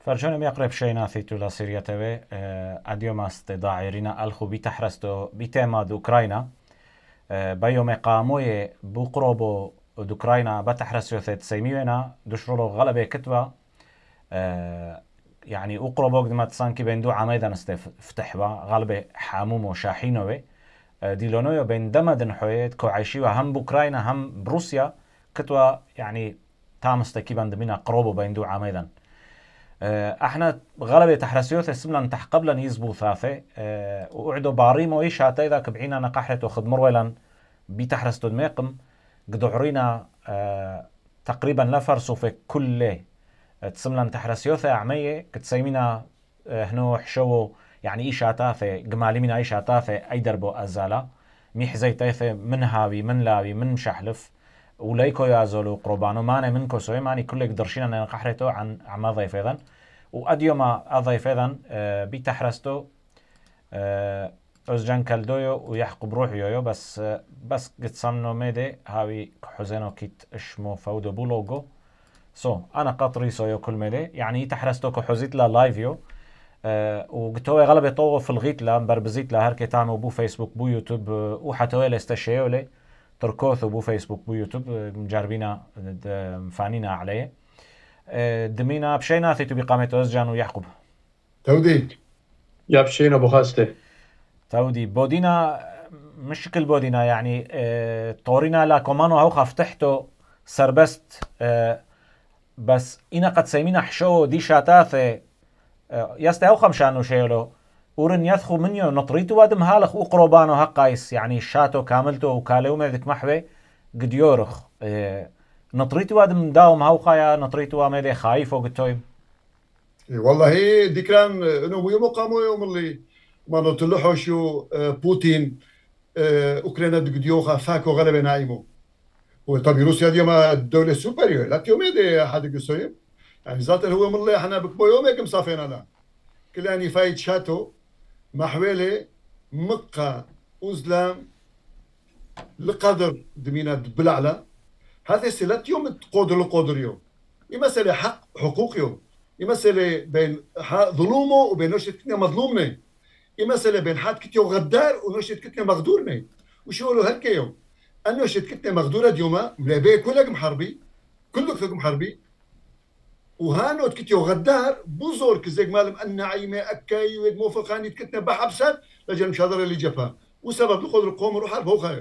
فرجانم يقرب شينا ثيتولا سيريا تبي أديوم استداعيرنا الخو بتحرستو بتماد أوكرانيا بيوم قاموي بقربو أوكرانيا بتحرسو ثيت سيميونا دشرولو غلبة كتبة يعني أقربو قد ما تصانكي بين دو عميدا استفتحوا غلبة حامومو شاحينوي ديلونويو بين دمدن حويت كو عايشيوا هم بأوكرانيا هم بروسيا كتوا يعني تامستكي بندمينا قربو بين دو عميدا احنا غلبة تحرسيوث سملا تح قبلا يزبو ثاثة وقعدوا باريمو ايش هاتي ذاك بعينا نقحرت وخد مرويلا بتحرستو دميقم قدو عرينا تقريبا لفرسو في كل تسملا تحرسيوث عمية كتسيمينا هنو حشو يعني ايش هاتاثة قمالي من ايش هاتاثة اي دربو ازالا ميح زي تاثة من هاوي من لاوي من مشحلف وليكو يازولو قربانو ماني منكو سوي ماني كل قدرشينا نقحرتو عن عما ضيف ايضا وأديوما أضيف أيضا بتحرستو أزجان كالدويو ويحقب روحي يويو بس قد صمنو ميدي هاوي حزينو كيت اشمو فودو بولوغو أنا قطري سويو كل ميدي يعني تحرستو كحزيت لا لايفيو وقتوي غلبي طوغو في الغيت لا مبربزيت لا هركي تعمو بو فيسبوك بو يوتيوب وحتوي لاستشيو لي تركوثو بو فيسبوك بو يوتيوب مجربينا مفانينا عليه دمينا بشينا ثيتو بقامة أزجان ويحقب تودي يا بشينا بوخاسته تودي بودينا مشكل بودينا يعني طورينا لا كومانو هاو خفتحتو سربست بس إنا قد سيمينا حشو دي شاتاثي يستي هاو خمشانو شيلو ورن يثخو منيو نطريتو وادم هالخ وقروبانو هقايس يعني الشاتو كاملتو وكاليو مذك محوي قد يورخ نطريتو وادم داوم هاو خايا نطريتو واميدي خايفو قلتويم والله دي كان انه يوم قاموا يوم اللي ما نطلعوا شو بوتين اوكرانيا دقديوخا فاكو غلبة نايمو وطبي روسيا اليوم الدولة سوبريور لا يوم دي حد قصيم يعني ذات هو من الله احنا بكبو يوم هيك مصافينا لا كل يعني فايت شاتو محويلي مقا وزلام لقدر دمينا بلعلا هذا سلات يوم تقودر يوم هي مسألة حق حقوق يوم هي مسألة بين ظلومه وبين نوشة كتنة مظلومة هي مسألة بين حد كتيو غدار ونوشة كتنة مغدورنة وشو له هالك يوم النوشة كتنة مغدورة ديوما ملابيه كلك محربي كلك محربي وهانوت كتيو غدار بوزور كزيك مالم أن عيمة أكاي ويد موفقاني كتنة بحبسات لجل مشاهدر اللي جفا وسبب لقدر القوم روح حرب هو خير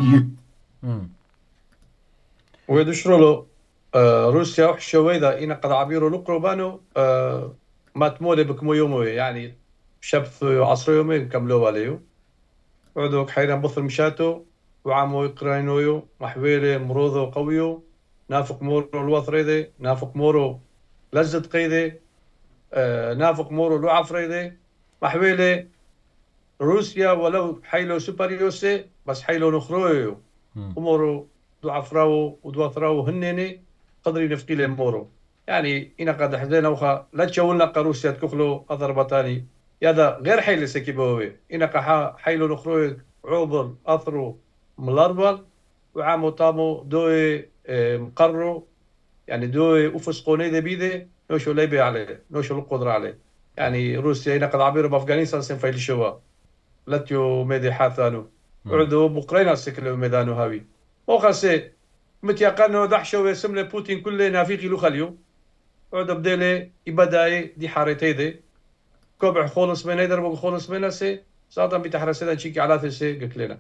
ويدشرولو روسيا وحشوي ذا إنا قد عبيرو لقربانو ما تمولي بكمو يومو يعني شبثو عصر يومي كملو عليو وعدوك حيران بطل مشاتو وعامو يقرينويو محويري مروضو قويو نافق مورو الوثريدي نافق مورو لزت قيدي نافق مورو لو عفريدي محويلي روسيا ولو حيلو سوبريوسي بس حيلو نخرويو أمورو دو عفراو ودو ثراو هنيني قدري نفقي لهم مورو يعني إنا قد حزينا وخا لا تشاولنا روسيا تكخلو أضربتاني يادا غير حيل سكيبوي إنا قحا حيلو نخروي عوبل أثرو ملاربل وعامو طامو دوي مقرو يعني دوي أفسقوني ذي بيدي نوشو ليبي عليه نوشو القدرة عليه يعني روسيا إنا قد عبيرو بأفغانيستان سنفايل شوا لاتيو ميدي حاثانو عدو بوكرينا سكلو ميدانو هاوي وخاسي متيقنو دحشو يسمى بوتين كله نافيقي لو خليو عدو بديلي إبداي دي حارتي دي كوبع خولص من يدربو خولص من سي صادم بتحرسنا تشيكي على ثلسي قكلنا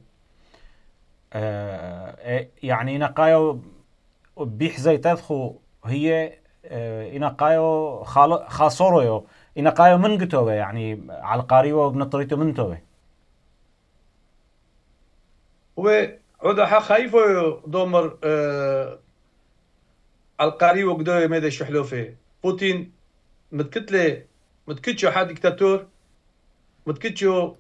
يعني نقايو بيحزي تدخو هي إنقايو خاصوريو إنقايو من قتوه يعني على القاريو بنطريتو من توه وعدا حق خايفو دومر القاري وقدوه ميدا شحلوفي بوتين متكتشو حد ديكتاتور متكتشو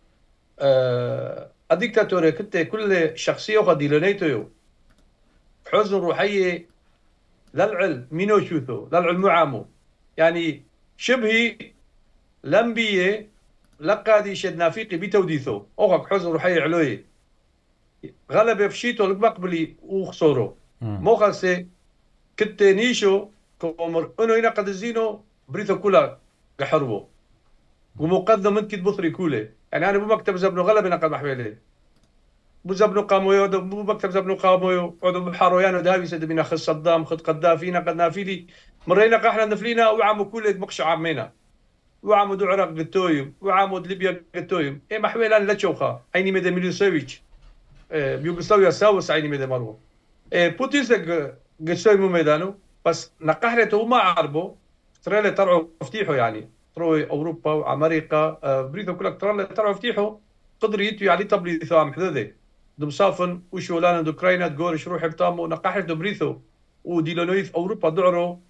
الديكتاتور كنت كل شخصية قديلونيتو حزن روحية للعلم مينو شوثو للعلم معامو يعني شبهي لمبية لقادي شد نافيقي بتوديثو اوغك حزن روحية علوي غلب يفشيتو المقبلي وخسورو موخلسي كنت نيشو كومر انو هنا قد الزينو بريثو كلها قحربو ومقدم من كد بثري كوله يعني انا بو مكتب زبنو غلب نقل محويلي بو زبنو قامويو بو مكتب زبنو قامويو عدو بحارويانو دهابي سد بينا خد صدام خد قدافينا قد نافيلي مرينا قحنا نفلينا وعامو كله مقش عامينا وعامو عراق قتويم وعامو ليبيا قتويم اي محويلان لا تشوخا عيني ميدا ميلوسيفيتش بيوغوسلافيا ساوس عيني ميدا مارو بوتين سك قتويمو ميدانو بس نقحرته ما عربو ترى طلعوا فتيحوا يعني تروي اوروبا وامريكا بريثو كلك ترى فتيحوا قدر يتوي عليه تبليثو عم حدده دم صافن وشولان اوكرانيا تقول شروح بتامو نقحرته بريثو وديلونويث اوروبا دعرو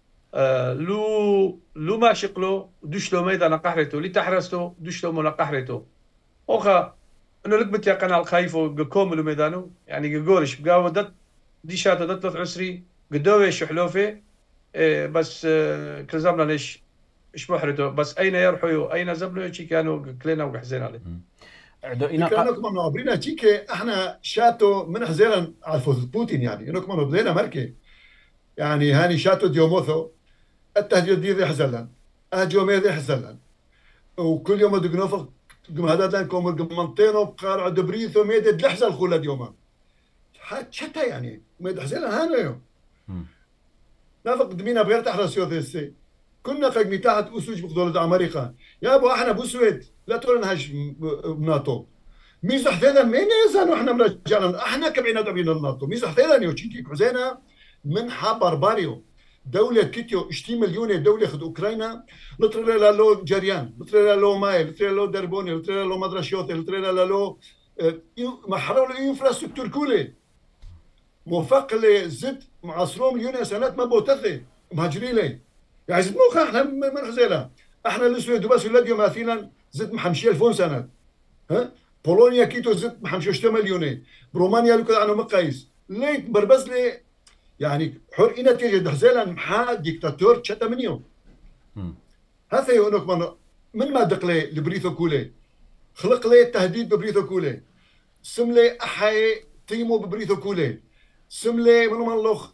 لو ما شقلو دشلو ميدا نقحرته لتحرسته دشلو مو نقحرته اوخا انه لقبت يا قناه الخايفو كوملو ميدانو يعني قولش بقاودت دي شاتو دت عسري قدوي شحلوفه بس كلزمنا ليش ايش بحرته بس اين يرحوا اين زبلوا شي كانوا كلنا وحزين عليه كانوا كمان عبرينا تشيكي احنا شاتو من حزينا على فوز بوتين يعني انه كمان بدينا مركي يعني هاني شاتو ديوموثو التهديد دي حزلان اهجومي دي حزلان وكل يوم دقنوفق قم هذا دان كوم قمنطينو بقارع دبريثو ميد لحزل خولد يوما حتى يعني ميد حزلان هانو نافق دمينا بغير تحرس يوثيسي كنا قد تحت أسوج بقدولة أمريكا يا أبو إحنا بوسويد لا تقول نهاش بناتو ميزح ثيدا مين يزانو إحنا مرجعنا إحنا كبعنا دبينا الناتو ميزح ثيدا يوتشيكي كوزينا من حبر باريو دولة كيتيو 20 مليون دولة خد أوكرانيا لطريلا لو جريان لطريلا لو ماي لطريلا لو دربوني لطريلا لو مدرشيوتي لطريلا لو محروا الانفراستركتور كله موفق لزد معصروم مليون سنوات ما بوتثي مهاجرين لي يعني زد موخا احنا من حزيلة احنا الاسود بس ولاديو مثلا زد محمشي 2000 سنة ها بولونيا كيتو زد محمشي 6 مليون برومانيا لو كذا عنو مقايس ليك بربز لي يعني حر إنا تيجي حزيلة محا ديكتاتور تشتا منيو هذا يقولك من ما دق لي لبريثو كولي خلق لي تهديد ببريثو كولي سم لي احي تيمو ببريثو كولي سملي من الله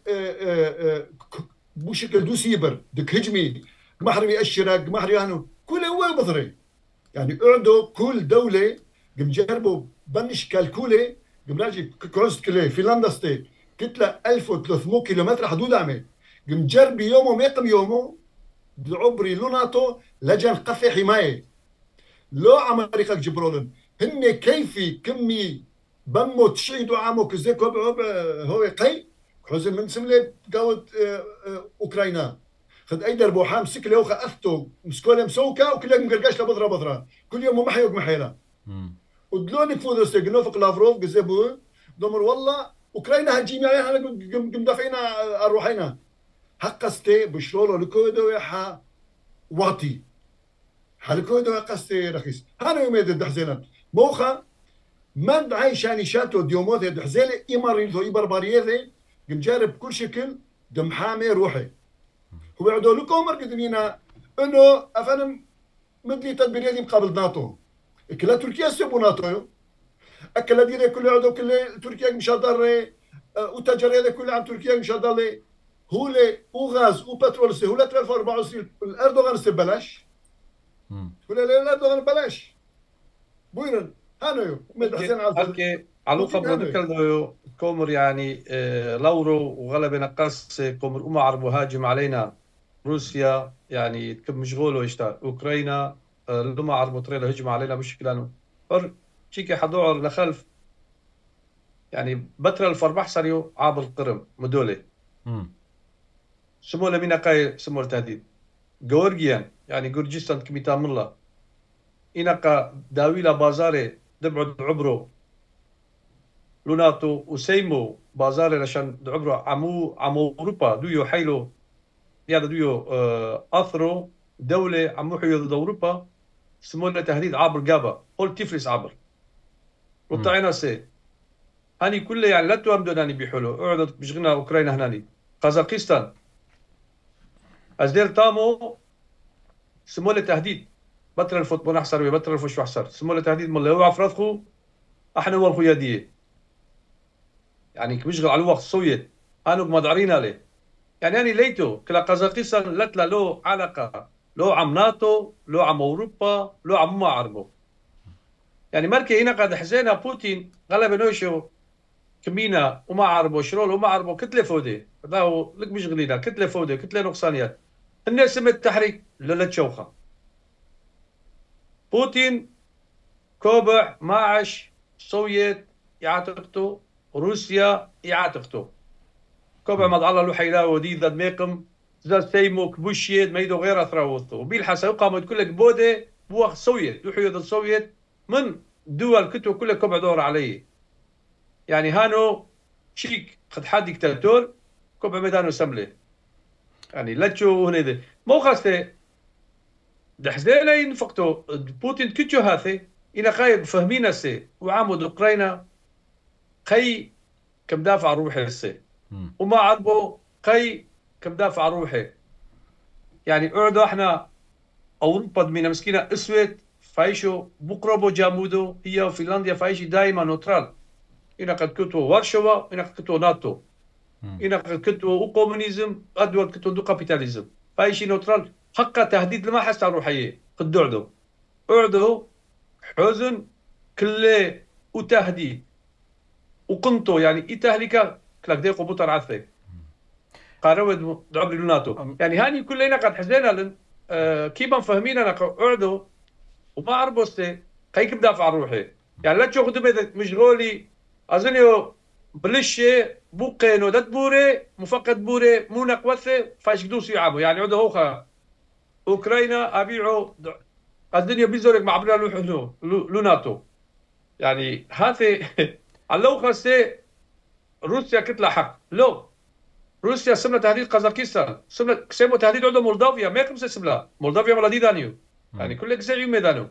بشكل دوسيبر دك هجمي محرمي الشراق محرمي هانو كل هو بضري يعني قعدوا كل دولة قم جربوا بنش كالكولي قم راجي كروست كلي فنلندا ستيت كتلة 1300 كيلومتر حدود عمل قم جرب يومه ميقم يومه بعبري لوناتو لجن قفي حماية لو أمريكا جبرولن هن كيفي كمي بمو 90 عامو كزي كوب هو قي حزن من سملي قاود اوكرانيا خد اي دربو حام سكلي وخا افتو مسكوله مسوكا وكل يوم مقرقاش لبضرة بضرة كل يوم محيوك محيرة ودلونك فوضو سيقنوفق لافروف قزيبو دمر والله اوكرانيا هنجيم يعني احنا قم دافعينا اروحينا حقستي بشرولو لكودو يحا واطي حالكودو يقستي رخيص هانو يوميد الدحزينات موخا من عايشاني شاتو ديوموت دحزيلي إمارينتو إبرباريذي قم جارب كل شكل دم حامي روحي هو يعدو لكم مركزينا إنه أفنم مدلي تدبيريذي مقابل ناتو إكلا تركيا سيبو ناتو أكلا ديري كل عدو كل تركيا مشادر وتجاري كل عام تركيا مشادر هو لي وغاز وبترول سي هو لا 2024 الأردوغان سي بلاش ولا الأردوغان بلاش بويرن هانو مدحسن على علوقة بذكر كومر يعني لورو وغلب نقص كومر أمة عرب وهاجم علينا روسيا يعني كم مشغولة يشتا أوكرانيا لما عرب طريلة هجم علينا بشكل أنه شيكي حضوع لخلف يعني بتر الفربح سريو عابر القرم مدولة سمو لمينا قاي سمو التهديد جورجيان يعني جورجيستان كميتام الله إنقا داويلا بازاري دبعوا عبرو لوناتو وسيمو بازاري لشان عبرو عمو أوروبا دويو حيلو يعني دويو أثرو دولة عمو حيو ضد أوروبا سمونا تهديد عبر جابا قول تفلس عبر وطعنا سي هاني كله يعني لا توامدون هاني بيحلو اقعدوا بشغلنا أوكرانيا هناني قازاقستان أزدير تامو سمونا تهديد بطل الفوتبول أحسر وبطل الفوش أحسر سمونا تهديد مالله هو عفراتخو احنا والخيادية يعني كمشغل على الوقت سويت أنا ما دعرين عليه يعني أنا ليتو كلا قازاقستان لتلا له علاقة لو عم ناتو لو عم اوروبا لو عم ما عربو يعني مركي هنا قد حزينا بوتين غلب نوشو كمينا وما عربو شرول وما عربو كتله فودي هذا لك مش غلينا كتله فودي كتله نقصانيات الناس سمت التحريك لولا تشوخه بوتين كوبع ماعش سوفيت يعتقدوا روسيا يعتقدوا كوبع مضى الله لحيلا ودي ذا ميقم ذا سيمو كبوشيد ما يدو غير اثراوثو وبالحسا قامت كلك بوده بوخ سوفيت يحيد السوفيت من دول كتو كلها كوبع دور عليه يعني هانو شيك قد حد ديكتاتور كوبع ميدانو سمله يعني لا تشو هنا مو خاصه دحزينا ينفقتو بوتين كتشو هاثي إنا خايب فهمين السي وعامد أوكرانيا خي كم دافع روحي السي وما عربو خي كم دافع روحي يعني قعدوا احنا أوروبا دمينا مسكينة أسود فايشو بقربو جامودو هي وفنلندا فايشي دائما نوترال إنا قد كنتوا وارشوا إنا قد كنتوا ناتو إنا قد كنتوا كومونيزم أدول كنتوا دو كابيتاليزم فايشي نوترال حقا تهديد لما حس روحيه قد قعدوا حزن كله وتهديد وقنطو يعني تهلكة كلاك ديقو بطر عثي قارود دعبري لناتو يعني هاني كلنا قد حزينا لن كيبا فهمين انا قعدوا وما عربوا استي خيك بدافع روحي يعني لا تشوفوا دبي مشغولي اظنيو بلشي بوقينو دات بوري مفقد بوري مو نقوثي فاش قدوس يلعبوا يعني عدو هوخا اوكرانيا ابيعوا الدنيا بيزورك مع عبرنا لو ناتو يعني هذه لو خاصة روسيا كتلة حق لو روسيا سمت تهديد قزاقستان سمو تهديد عندهم مولدافيا ما يقمس سملا مولدافيا ولا دي دانيو يعني كل زي ميدانو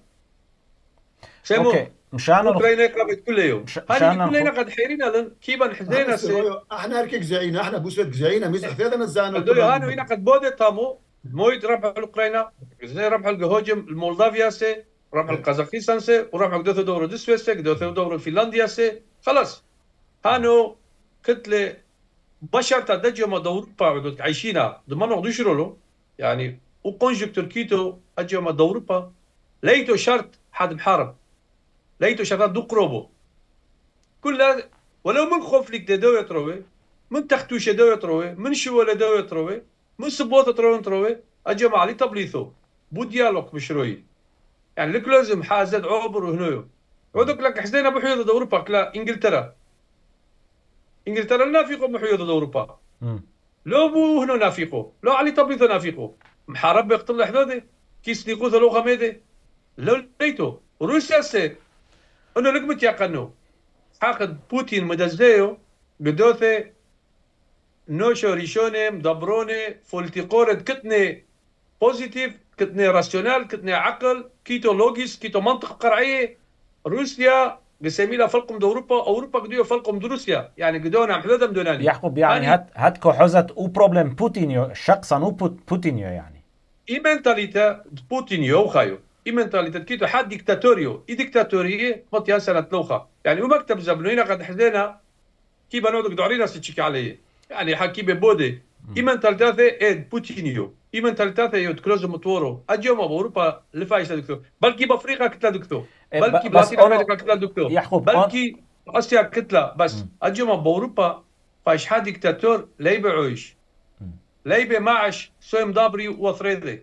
سمو مشان اوكرانيا قامت كل يوم هذه كلنا قد حيرنا كيف حزينا احنا هركك زعينا احنا بوسد زعينا مزح في هذا نزانو هانو هنا قد بودي طامو مويد ربح اوكرانيا زي ربح الهجم المولدافيا سي ربح القزاقستان سي وربح قدوث دور الدسويس سي قدوث دور فنلندا سي خلاص هانو كتله بشر تدجوا ما اوروبا عايشينها ضمن ما يشروا يعني وكونجكتور كيتو اجوا ما اوروبا ليتو شرط حد محارب ليتو شرط دو قروبو كلها ولو من خوف لك دو يتروي من تختوش دو يتروي من شو ولا دو يتروي من سبوت تروي اجوا ما علي تبليثو بو ديالوج مشروي يعني لك لازم حازد عبر وهنويو ودك لك حزينا بحيوض اوروبا كلا انجلترا نافقوا بحيوض اوروبا لو بو هنا نافقوا لو علي تبليثو نافقوا محارب يقتل حدودي كيس نيقوث لو غميدي لو ليتو روسيا سي انه لك متيقنو حاقد بوتين مدزديو بدوثي نوشو ريشونيم دبروني فولتيقورد كتني بوزيتيف كتني راسيونال كتني عقل كيتو لوجيس كيتو منطق قرعيه روسيا بسميلها فلقم اوروبا قديو فلقم روسيا يعني قدونا حدودهم دوناني يعقوب يعني هاتكو حوزت او بروبلم بوتينيو شخصا او بوتينيو يعني اي منتاليتا بوتينيو خايو اي منتاليتا كيتو حد ديكتاتوريو اي ديكتاتوريه مطيا سنه لوخه يعني ومكتب زبلوينا قد حدينا كي بنودك دعرينا ستشيك عليه يعني حكي ببودي اي منتاليتا بوتينيو اي منتاليتا يو تكلوز موتورو اجيوم اوروبا لفايش دكتور بلكي بافريقيا كتلا دكتور بلكي بلاتين امريكا كتلا دكتور بلكي اسيا كتلا بس اجيوم باوروبا فايش حد ديكتاتور ليبي عويش ليبي معش سويم دابري وثريدي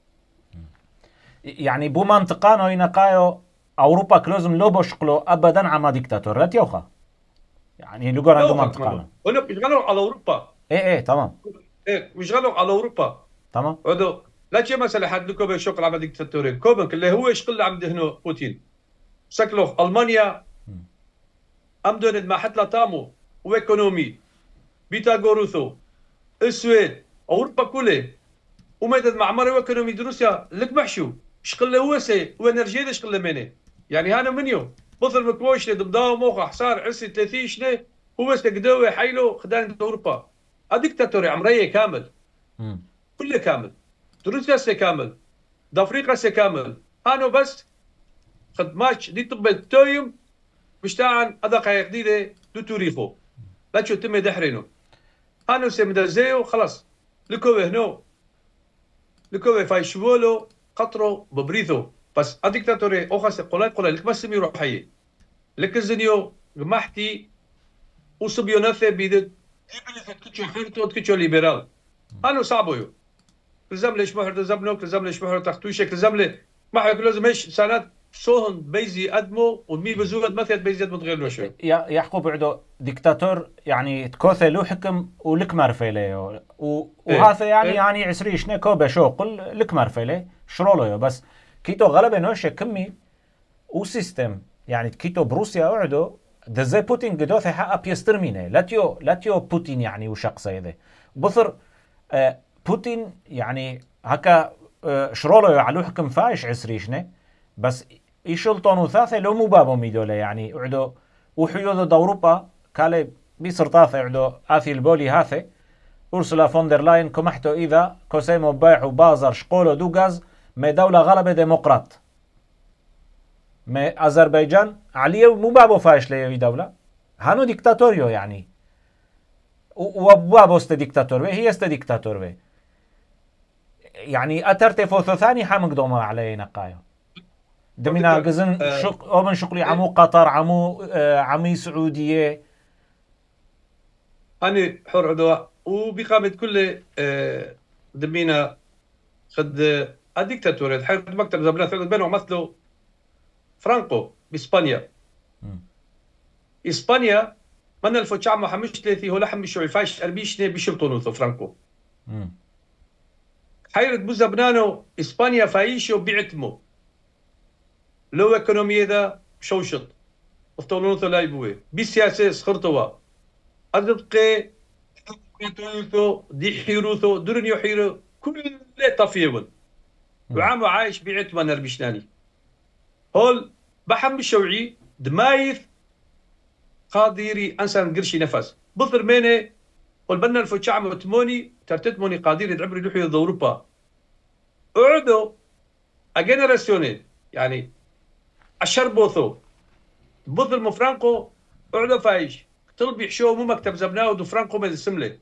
يعني بو منطقانو ينقايو اوروبا كلوزم لو بشقلو ابدا عما ديكتاتورات يوخا يعني لقوا عنده منطقانو هنا بيشغلوا على اوروبا ايه تمام بيشغلوا على اوروبا تمام هذا لا شيء مثلا حد لكم بشغل عم ديكتاتوري كوبنك اللي هو يشغل عم دهنو بوتين سكلو المانيا ام دوند ما حتى تامو وايكونومي بيتاغوروثو السويد اوروبا كله ومدد معمر وايكونومي روسيا لك محشو شغل هو سي وانرجي شغل مني يعني هانا منيو بطل مكوش دمداو موقع حصار عسي 30 شنو هو استقدوي حيلو خدان اوروبا ديكتاتوري عمريه كامل كله كامل روسيا سي كامل افريقيا سي كامل هانو بس خد ماتش دي طب تويم مشتاعن ادقائق جديده دو تاريخو لا تشو تم دحرينو هانو سي مدزيو خلاص لكو هنو لكو فاي شبولو قطرو ببريثو بس الدكتاتوري اوخاس قولاي لك بس ميرو حي لك الزنيو جمحتي وصبيوناثي بيدت كتشو حرتو كتشو ليبرال انا صعبو لزم ليش محر لزم نوك لزم ليش محر تختوشك لزم لي ما حيقول لازم ايش سنات صهن بيزي ادمو ومي بزوغد مثل بيزي ادمو تغير له شو يعقوب عدو ديكتاتور يعني تكوثي له حكم ولك مرفيله وهذا يعني عسريشنا كوبا شوقل لك مرفيله شرولو بس كيتو غلبه نوشه كمي وسيستم يعني كيتو بروسيا عدو دزي بوتين قدوثي حقا بيسترمينه لاتيو بوتين يعني وشخص هذا بثر بوتين يعني هكا شرولو على حكم فايش عسريشنا بس يشلطون وثاثة لو مو بابو ميدوله يعني عدو وحيوذو دوروبا كالي بيسرطاثة عدو آثي البولي هاثي أرسلا فوندر لاين كمحتو إذا كوسيمو بايح وبازر شقولو دوغاز ما دولة غلبة ديمقراط ما أذربيجان عليه مو بابو فايش ليه دولة هانو ديكتاتوريو يعني وبابو است ديكتاتور هي است ديكتاتور يعني أترتي فوثو ثاني حامق دوما عليه نقايو دمينا قزن أومن شقلي عمو قطر عمي سعودية أنا حر عدوى وبقامة كل دمينا خد الدكتاتورية حيث مكتب زبلان ثلاثة بينهم مثلوا فرانكو بإسبانيا إسبانيا من الفوتشع محمش ثلاثي هو لحم الشعوي فايش أربيشني بشبطونوثو فرانكو حيرت بوزبنانو إسبانيا فايشو بعتمو لو اكونوميه ذا شوشط افتولونثو لايبوي بالسياسه سخرتوا ادبقي حكومتو دي حيروثو درنيو حيرو كل طفيون وعام عايش بعت ما نربشناني هول بحم الشوعي دمايث قادري انسان قرشي نفس بطر ميني قول بنا الفوتشع متموني ترتتموني قادري دعبري لحي اوروبا اعدو اجنراسيوني يعني الشربوثو بظل فرانكو اعلى فايش طلب يحشو مو مكتب زبناو دو فرانكو ما السمله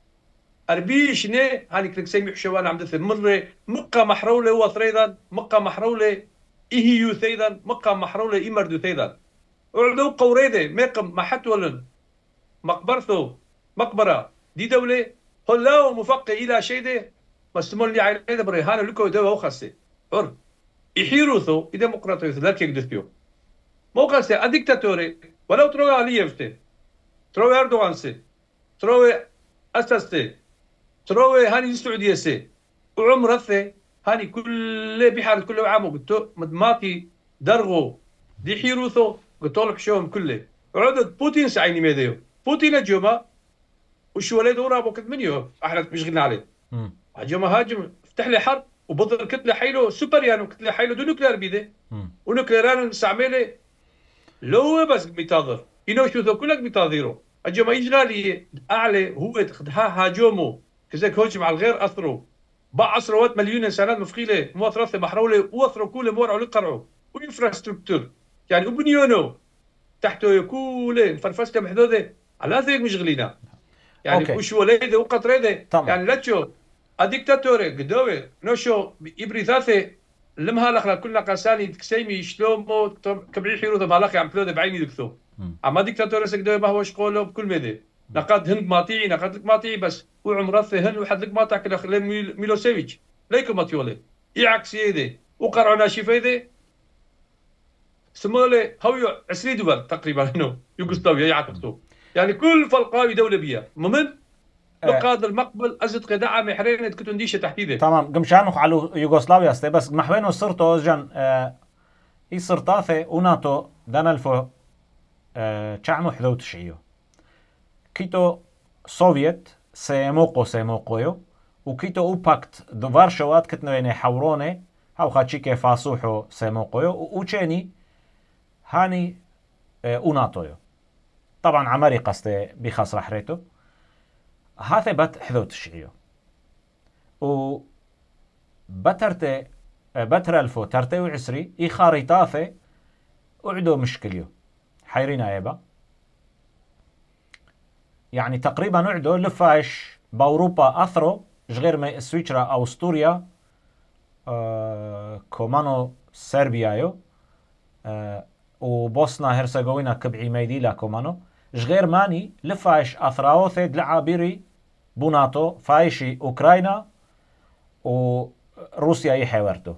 اربيش ني هاني كلك سيمي حشوان عم دث مره مقا محروله هو ثريدا مقا محروله ايهيو ثيدا مقا محروله ايمردو ثيدا اعلو قوريده ميقم ما حت ولن مقبرثو مقبره دي دوله هلاو مفقي الى شيده مستمول لي عيده بريهان لكو دو خاصه حر يحيروثو ديمقراطيوثو ذاك يقدثيو موقع الدكتاتوري ولو تروي عليفتي تروي اردوغان سي تروي اساستي تروي هاني السعوديه سي وعمر ثي هاني كل بحال كل عام قلتو مدماتي درغو دي حيروثو قلتو بحشوهم كله عدد بوتين سعيني ميديو بوتين جوما وشو ولد ورا ابو كت منيو احنا مشغلنا عليه هجوما هاجم افتح لي حرب وبضل كتله حيلو سوبر يعني كتله حيلو دو نوكلير بيده ونوكليران نستعمله لو بس ميتاظر ينو شو ذو كلك ميتاظيرو اجو ما يجغالي اعلى هو ها هاجومو كذاك هوجم على الغير اثرو بعصروات مليون انسانات مفقيله مواثرات محروله واثروا كل مورعوا لقرعوا وانفراستركتور يعني وبنيونو تحته كله فرفسته محدوده على ذيك مشغلينا يعني وش وليده وقطريده يعني لا تشوف الدكتاتوري قدوي نوشو إبريثاثي لمها لخلا كلنا قاساني تكسيمي شلومو كبعي حيروثو مالخي عم تلوذي بعيني دكتو اما دكتاتوري سقدوي ما هو شقوله بكل ميدي نقاد هند ماطيعي نقاد لك ماطيعي بس وعمرثي هند وحد لك ماطع كلا خلي ميلوسيفيتش ليكو ماتيولي يعكس يدي وقرعنا شفيدي سمولي هو 20 دول تقريبا هنا يوغوسلافيا يعكسوا يعني كل فلقاوي دوله بيها ممن بقاد المقبل ازت قداعه محرين كنتو نديشه تحديده تمام قمشانو على يوغوسلافيا استي بس محوينو صرتو جن اي صرتاثي وناتو دانالفو تشعمو حذو تشعيو كيتو سوفيت سيموقويو وكيتو اوباكت دو فارشوات كتنويني حوروني هاو خاتشيكي فاسوحو سيموقويو وچيني هاني وناتويو طبعا عمري قصدي بخاص رحريتو هذا بت حذوت الشعيو و بترتي بترالفو ترتي وعسري اي خارطاثي وعدو مشكليو حيرين ايبا يعني تقريبا عدو لفاش باوروبا اثرو غير ما سويسرا او استوريا كومانو سربيايو وبوسنا هرسغوينا كبعي ميديلا كومانو غير ماني لفايش اثراوثد لعابيري بوناتو فايشي اوكراينا وروسيا يحورتو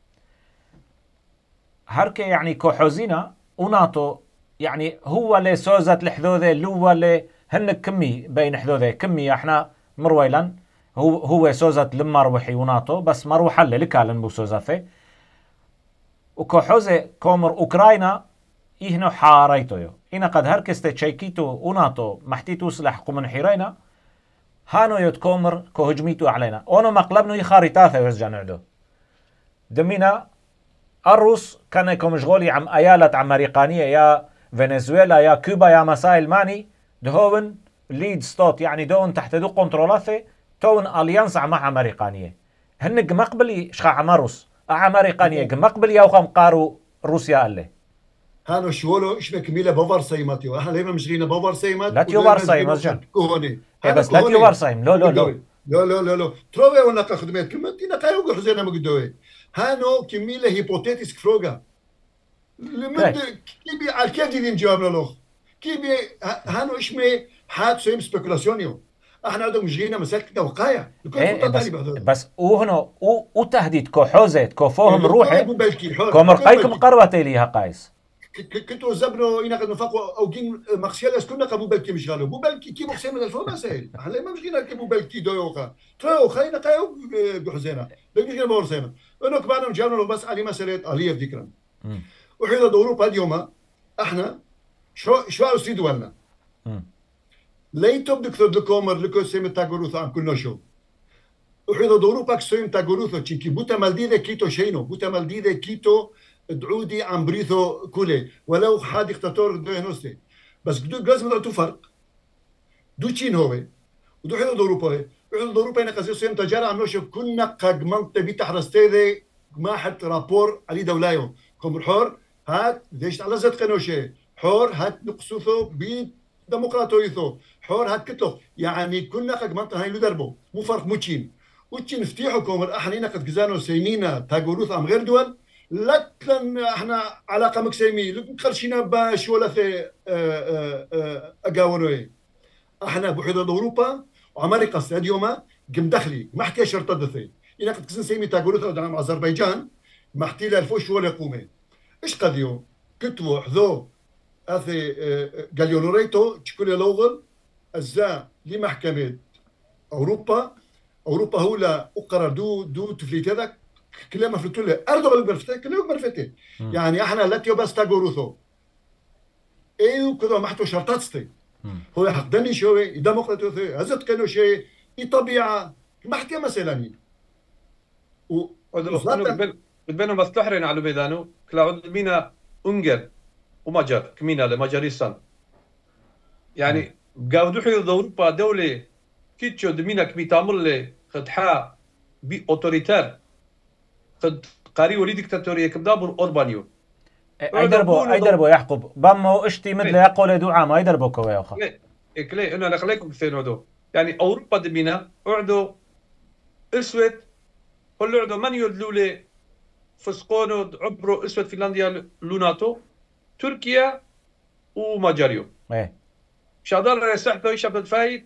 هركي يعني كوحوزينا وناتو يعني هو اللي سوزت الحدوذة اللي هو اللي هن كمي بين حدوذة كمي احنا مرويلا هو سوزت لمروحي وناتو بس مروحة اللي لكالن بو سوزاثي وكوحوزة كومر اوكراينا إهنو حاريتو يو إنا قد هركستي تشيكيتو وناتو محتيتو سلاح قمن حيرينا هانو يتكومر كوهجميتو علينا اونو مقلبنو يخاريتاثا يرزجا نعدو دمينا الروس كان يكون مشغولي عم ايالات عمريقانية يا فنزويلا يا كوبا يا مسائل ماني دهون ليد ستوت يعني دون تحت دو كنترولاتي تون اليانس مع امريقانية هنك مقبلي شخا عمروس امريقانية مقبلي يا وخم قارو روسيا قال هانو شولو إيش بكميلة بوفر سيماتيو احنا لينا مشغلين بوفر سيمات لا تيوبر سايم مزجان بس لا تيوبر سايم لو لو تروي ولا خدمات كلمة تينا قايو حزينا مقدوي هانو كميلة هيبوتيتيسك فروغا لمد كيبي على كيف دي نجاوب له كيبي هانو إيش مي حاد سيم سبيكولاسيونيو احنا عندهم مشغلين مسألة وقاية بس وهنا وتهديد كوحوزت كوفوهم روحي كومرقايكم قربتي ليها قايس كنتو زبنو إنا قد نفاقوا أو جين مخشيلس كنا قبو بالكي مشغالو بو بالكي كي مخشي من الفو مسائل احنا ما مشغلين كي بو بالكي دويوخا ترو خاينا قايو بحزينا بيجي بور سيما انو كبانا مجاونا بس علي مسألة آلية ذكرا وحيدا دوروبا اليوم احنا شو أرسي دولنا ليتو بدك تدكومر لكو سيم تاغوروثو عن كل نشو وحيدا دوروبا كسيم تاغوروثو تشيكي بوتا مالديدة كيتو شينو بوتا مالديدة كيتو دعودي عم بريثو كولي ولو حاد ديكتاتور دو هنوستي بس لازم نعطوا فرق دو تشين هو ودو حيدا دوروبا حيدا دوروبا هنا قصير سيم تجارة عم نشوف كنا قد منطقة بتحرستي ما حد رابور علي دولايو كم الحور هات ليش على زد قنوشي حور هات نقصوثو بديمقراطيثو حور هات كتلو يعني كنا قد منطقة هاي لو دربو مو فرق مو تشين وتشين افتيحوا كومر احنا قد جزانو سيمينا تاغوروث عم غير دول لكن احنا علاقه مكسيمي قرشينا باش ولا في اقاونوي احنا بوحده اوروبا وامريكا ستاديوما قم دخلي ما حكي شرط دثي انا قد كسن سيمي تاغوروث مع اذربيجان ما حكي له الفوش ولا قومي ايش قضيو كتبوا حذو اثي غاليونوريتو تشكل لوغل الزا لمحكمه اوروبا هو لا اقرر دو تفليت هذاك كلام فرتو له اردوغان برفته كلام برفته يعني احنا لاتيو بس تاغوروثو ايو كذا محتو شرطاتستي هو حقدني شوي ديمقراطيو هزت كانوا شيء طبيعه ما حكي مثلا و بدنا بس تحرن على بيدانو كلا عود مينا انجر ومجر كمينا لمجاريستان يعني قاودو حي اوروبا دوله كيتشو دمينا كمي تعمل لي خدحا بي اوتوريتار قد قاري ولي ديكتاتوريه كبدابر اوربانيو ايدربو يحقب بامو اشتي مثل يقول دعاء ما يدربو كوي اخا كلي انا لخليكم كثير هدو يعني اوروبا دمينا قعدوا اسود كل قعدوا من يدلولي فسقونو عبروا اسود فنلندا لوناتو تركيا ومجاريو ايه شادر يسحبوا يشبد فايد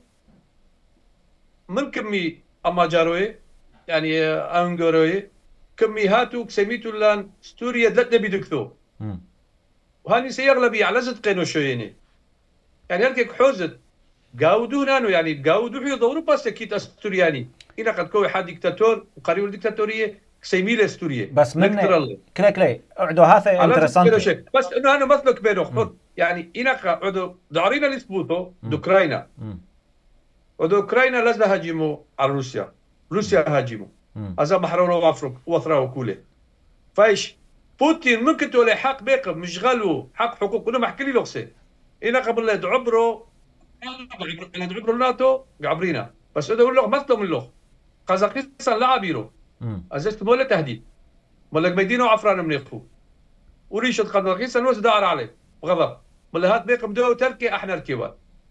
من كمي اماجاروي يعني انغوروي كمي هاتو كسميتو لان ستوريا دلت بيدكتو وهاني سيغلبي على زد قينو شويني يعني هلكك حوزت قاودو نانو يعني قاودو حيو دورو باس كيت استورياني إنا قد كوي حد ديكتاتور وقريب الديكتاتورية كسيميل استورية بس من كلي اعدو هذا انترسانتي بس انه انا مثلك بينو خد يعني إنا قعدو دعرينا لسبوتو دوكراينا ودو اوكراينا لازم هاجموا على روسيا هاجموا هذا محرروا افريقيا وثراو كله فايش بوتين ممكن تقول حق بيق مشغلوا حق حقوق كله محكي لي لغسي إنا قبل لا تعبروا انا تعبروا الناتو عبرينا بس هذا اللغه مثلهم اللغه قزاقستان لا عبيرو ازست ولا تهديد ولا مدينه عفران من يخفوا وريشه قزاقستان وز دار عليه بغضب ولا هات بيق بدو تركي احنا الكيوان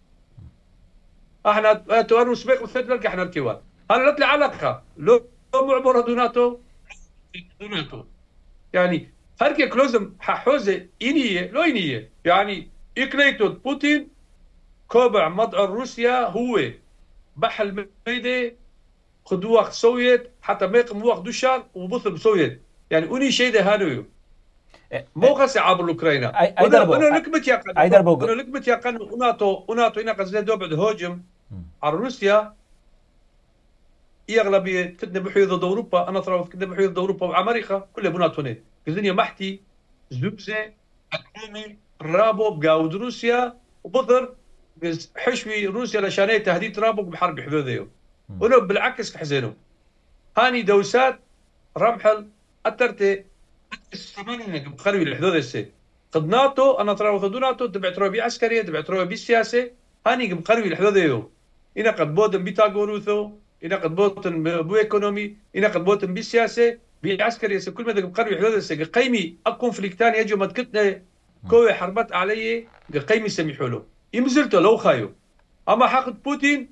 احنا تورس بيق وثلاث احنا الكيوان هلا لا علاقه لو معبر دوناتو دوناتو يعني هركي كلوزم حوزه إنية لو إنية يعني إكليتو بوتين كوبع مضع روسيا هو بحل ميدي خدوه سوفيت حتى ما يقوم وقت دوشان وبطل سوفيت يعني أني شيء ده هانويو مو قصي عبر أوكرانيا أنا لكمت يقن أنا لكمت يقن وناتو هنا قصدي دوبعد هوجم على روسيا أغلبية كنا بحيث ضد أوروبا أنا ترى كنا بحيث ضد أوروبا وأمريكا كلها بناتوني الدنيا محتي زوبزة أكلمي رابو بقاود روسيا وبظر حشوي روسيا لشانية تهديد رابو بحرب حدوديو ولو بالعكس كحزينو هاني دوسات رمحل أترتي الثمانية بخروي الحدود السي قد ناتو أنا ترى وثدو ناتو تبعت روبي عسكرية تبعت روبي سياسة هاني بخروي الحدوديو إنا قد بودن بيتاغوروثو إنا قد بوتن بو إيكونومي إنا قد بوتن بالسياسة بعسكرية كل ما ذاك بقرب حدود السجن قيمي أكونفليكتان يجوا متكتنا كوي حربت عليه قيمي سميحوا له يمزلته لو خايو أما حقد بوتين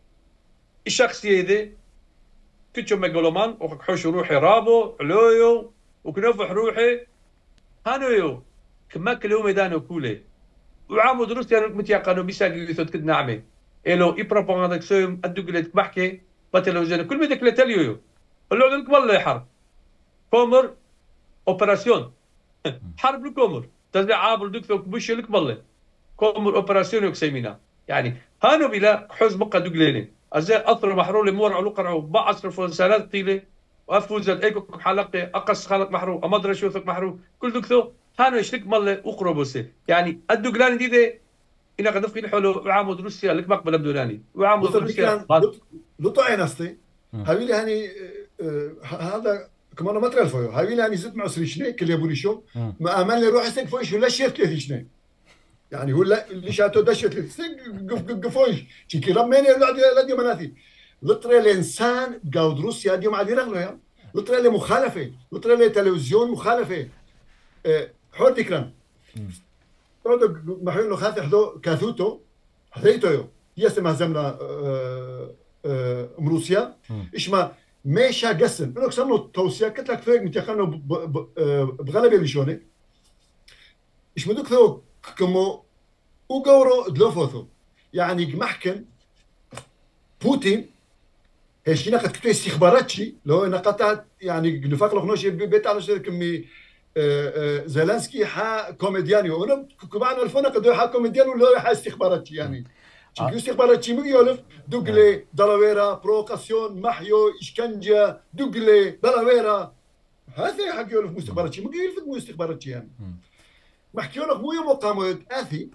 الشخصية ذي كتشو ميغولومان وحوش روحي رابو علويو وكنفح روحي هانويو كما كلهم ميدانو كولي وعامو روسيا متيقنوا بيساقي يثوت كد نعمه إلو إبروباغندا سويم أدو قلت بحكي بتلفزيون كل ما ذاك تليو اللي عندك والله حرب كومر أوبراسيون حرب الكومر تزرع عابر دكتور بوش لك والله كومر أوبراسيون يكسيمينا يعني هانو بلا حوز بقى دقليني أزاي أثر محرول مور على قرعه بعصر فوزانات طيلة وأفوزت أيكو حلقة أقص خلق محرو أمدر شوثك محرو كل دكتور هانو يشلك مالله أقربوسه يعني الدقلاني دي إنا قد نفقي الحلو وعامود روسيا لك مقبل بدوناني وعامود روسيا لطو عينستي هاويلي هاني هذا كمان ما تعرفه هاويلي هاني زد مع سريشني كل يبوني شو ما أمان لي روح يسنق فويش ولا شيء 30 يعني هو لا اللي شاتو دشت قفويش شكي رميني لا دي مناثي لطري الإنسان قاود روسيا ديوم عادي رغله يا لطري مخالفة لطري تلفزيون مخالفة حور تكرم طردوا محيون خاطر حدو كاثوتو حديتو يسمى زمنا روسيا إيش ما ماشى قسم إنه كسرنا توصية قلت لك فيك متيقنوا بغلبة لشونك إيش ما دكتور كمو وقورو دلوفوثو يعني محكم بوتين هالشيء نقد كتير استخباراتشي لو نقطعت يعني نفاق لخنوشي بيت على شيء كمي زيلنسكي حا كوميدياني وانا كمان الفونا قد حا كوميديان ولا حا استخباراتشي يعني شو استخباراتشي ميولف دوغلي دلاويرا بروكاسيون محيو اشكنجه دوغلي دلاويرا هذا حق يولف مستخباراتشي ميولف مستخباراتشي يعني محكي لك مو يوم قامت اثي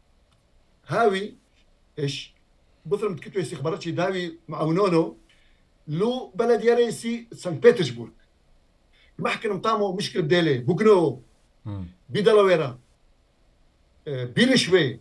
هاوي ايش بطل متكتو استخباراتشي داوي معاونونو لو بلد يريسي سان بيترسبورغ محكي نطامو مشكل بديلي بوغنو بدلاويرا بيلشوي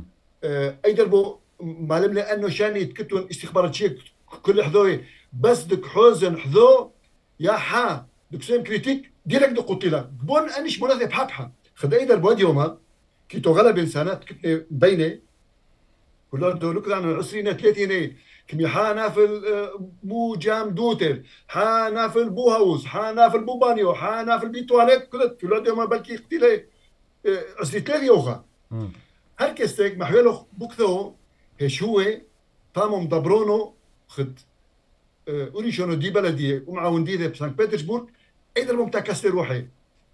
ايدربو معلم لانه شان يتكتون استخباراتشي كل حذوي بس دك حوزن حذو يا حا دك سيم كريتيك ديريكت دو قتيلا بون انيش مناثب بحبحه خد ايدر بود يوما كيتو غلب انسانات كتني بيني كلهم دول كانوا عن 20 30 كمي حانا في بو جام دوتر حانا في البو هاوس حانا في البو بانيو حانا في البي تواليت كلهم يوما بلكي قتيله 20 30 يوخا هركستك محولو بوكثو هش هو طامو مدبرونو خد اوريشونو دي بلديه ومعاون دي بسان بيترسبورغ ايدر ممتاكستي روحي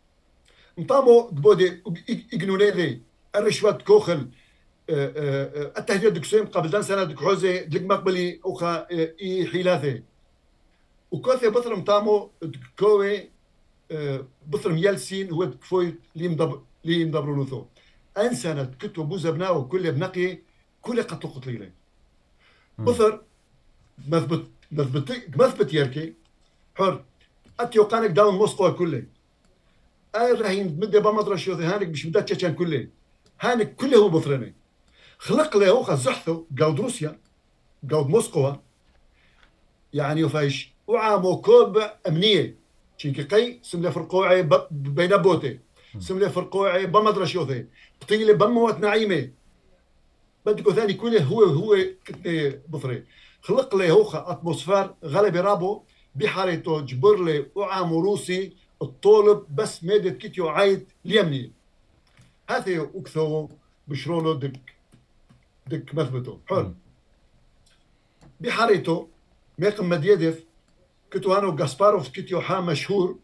نطامو بودي إجنونيلي الرشوات كوخل التهديد دكسيم قبل 2 سنة دك حوزة دك مقبلي أخا حيلاثي وكوثي بطرم طامو كوي بطرم يلسين هو كفوي لي مدبرونوثو أن سنة كتو بوزبناو كل بنقي كل قتلو قتليلي بطر مثبت يركي حر أتيو قانك داون موسكو كله راهين مدة بمدرة شو هانك مش مدة تشان كله هانك كله هو بطرني خلق له هو زحثه قاود روسيا قاود موسكو يعني وفايش وعامو كوب أمنية شيكي قي سملة فرقوعي بين بوتي سملة فرقوعي بمدرة شو ذي بطيلة بموت نعيمة بدكو ثاني كله هو كتني بطري خلق له هو أتموسفير غلب رابو بحارته جبرلي وعام روسي الطالب بس مادة كيتيو عايد اليمنية هذا وكثو بشرولو دك مثبته حر بحارته ميقم مديدف كتو هانو غاسباروف كيتيو حا مشهور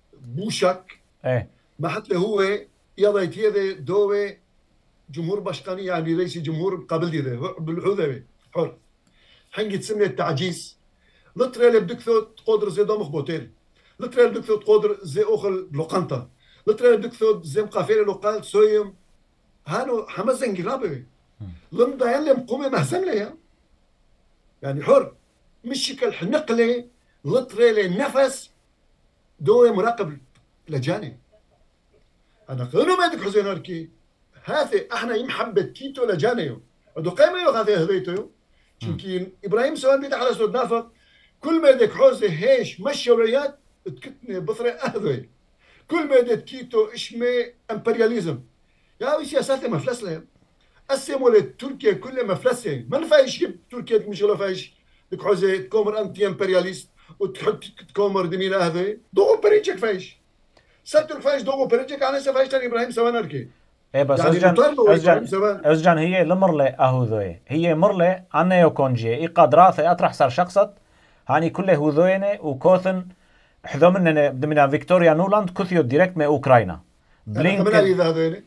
بوشك ما حتى هو يضيت يدي دوي جمهور بشقاني يعني رئيس جمهور قبل دي بالحوذة حر حنجي تسمي التعجيز لطري اللي بدك تقدر زي دمخ بوتيل لطري اللي بدك تقدر زي أخل لقنطة لطري اللي بدك زي مقافير لقال سويم هانو حمزن جرابي لمضى يلي مقومي مهزم لي يعني حر مش شكل حنقلي لطري لي النفس دوي مراقب لجاني أنا قلنا ما يدك حزين هركي هذا احنا يمحبة كيتو لجانيو ودو قيمة يو هذا هذيتو شنكين إبراهيم سوان بيت على سود نافق كل ما يدك حوزي هيش مشي وريات تكتني بطري أهذي كل ما يدك كيتو إشمي امبرياليزم يا وي سياسات مفلس لهم أسمو لتركيا كل مفلس ما نفايش تركيا مش ولا فايش دك حوزي تكومر أنتي امبرياليست وتحط تكومر دمين أهذي دوغو بريتشك فايش سبتك فايش دوغو بريتشك أنا سفايش تاني إبراهيم سوان أركي ايه بس يعني ازجان هي لمرله اهوذوي هي مرله انا يكونجي اي قدراثه اطرح صار شخصت هاني كله هوذوينه وكوثن حذو مننا فيكتوريا نولاند كثيو ديريكت من اوكراينا بلينكن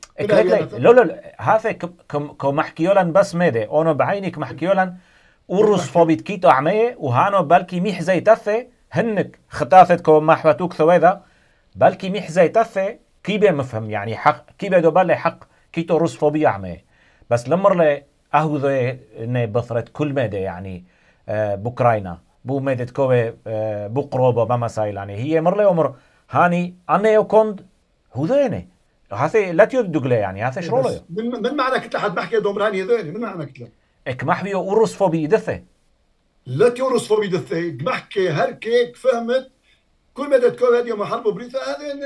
لا هذا كمحكيولن بس ميدي اونو بعينك محكيولن وروس فوبيت كيتو عميه وهانو بالكي ميح زي تفه هنك خطافت كمحوتوك ثويذا بالكي ميح زي تفه كيبه مفهم يعني حق كيبه دوبالي حق كيتو روس فوبيا عميه بس لمر لي اهوذي اني بثرت كل ميدي يعني بوكراينا بو ميدت كوي بو قروبه بمسائل يعني هي مر لي عمر هاني انا يكوند هذيني هذا لا تيدغله يعني هذا شرولو من معنى كتله حد بحكي دومراني هذول من معنى كتله اك محبي اوروس فوبي دثه لا تيوروس فوبي دثه بحكي هركيك فهمت كل ما تكون هذه يوم حرب بريطة هذا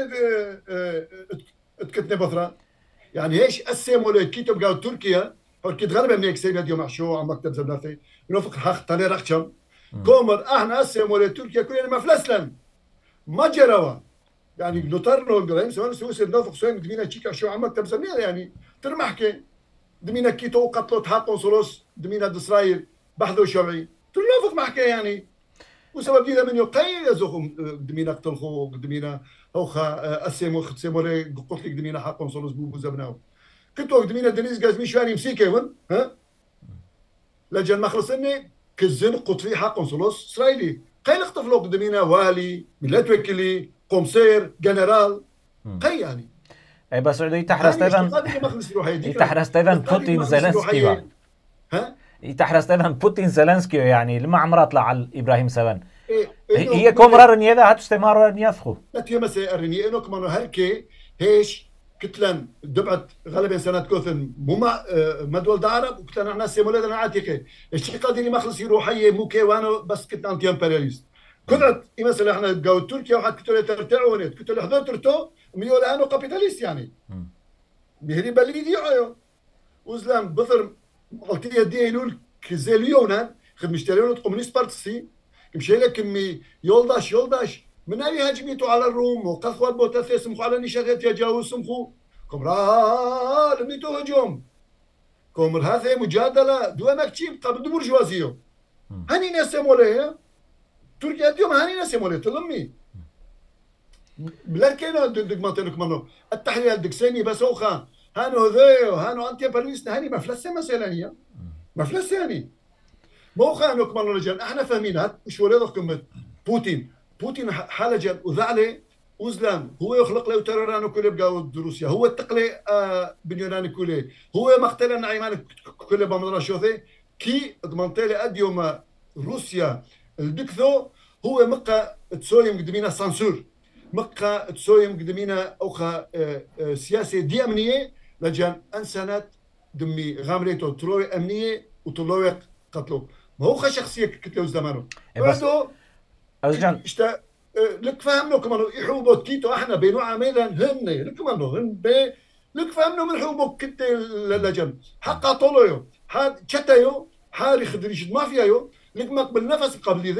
تكتني بثرة يعني هيش قسموا لكيتو بقاو تركيا حركت غالبا من يكسب هذه يوم عشو عم مكتب زبنافي ينوفق الحق تاني رخشم كومر احنا قسموا لتركيا كلنا ما فلسلن ما جروا يعني نطرنوا الجرايم سواء سويسر نوفق سوين دمينا تشيكا شو عم مكتب زبنافي يعني ترمحكي دمينا كيتو قتلوا تحقوا صلوص دمينا إسرائيل بحثوا شرعي تنوفق محكي يعني وسبب دي من يقيل يزوخم دمينا قتلخو دمينا اوخا اسيمو خصيمو لي قلت لك دمينا حقهم صلوص بو زبناو كنتو دمينا دنيز غاز ميشواني مسيكي ون ها لجن ما خلصني كزن قطفي حقهم صلوص اسرائيلي قيل اختفلوك دمينا والي ملات وكيلي قمصير جنرال قي يعني اي بس يتحرس ايضا بوتين زيلنسكي ها يتحرس ايضا بوتين زيلنسكي يعني لما عمره طلع على ابراهيم سوان هي كومرا رنيدا هتستمر رنياثخو لا تي مسا رني انو كمان هركي هيش كتلن دبعت غالبا سنه كوثن مما مدول العرب وكتلن احنا سيمولاتنا عاتقه الشيء قادرين مخلص يروحيه موكي وانا بس كنت انتي امبرياليست كنت مثلا احنا جو تركيا وحد كتلة ترتعونت كتلة حضور ترتو ميول انو كابيتاليست يعني بهري بليدي ايو وزلام بثر قلت دي يقول كزيليونا خد مشتريون الكومونيست بارتي مشي لك كمي يولداش من اي هاجميتوا على الروم وقصوا البوتاث يسمخوا على نشاطات يجاوز سمخوا كمرا لميتوا هجوم كمر هذا مجادله دو مكتيب قبل برجوازيو هاني ناس موليه تركيا اليوم هاني ناس موليه تلمي لكن دك ما تنك منه التحليل الدكساني بس اوخا هانو ذو هانو انتي باريس هاني مفلسه مثلا هي مفلسه يعني مو خانوك من رجال احنا فاهمينها مش ولادكم بوتين حالجا وذعلي وزلام هو يخلق له ترران كل بقاو روسيا هو التقلي بنيونان كله هو مقتل نعيمان كل بمدرا شوثي كي ضمنت لي اديوم روسيا الدكثو هو مقا تسويم قدمينا سانسور مقا تسويم قدمينا اوخا سياسه دي امنيه لجان انسانات دمي غامريتو تروي امنيه وطلوق قتلو ما هو شخصيه كتلو زمانه بعده أزجان اشتا لك فهمنا كمان يحوبوا كيتو احنا بينو عاملا هن لك كمان هن لك فهمنا من حوبوا كت لجن حقا طولو حاد شتايو حاري خدريش مافيا يو لك مقبل نفس قبل ذي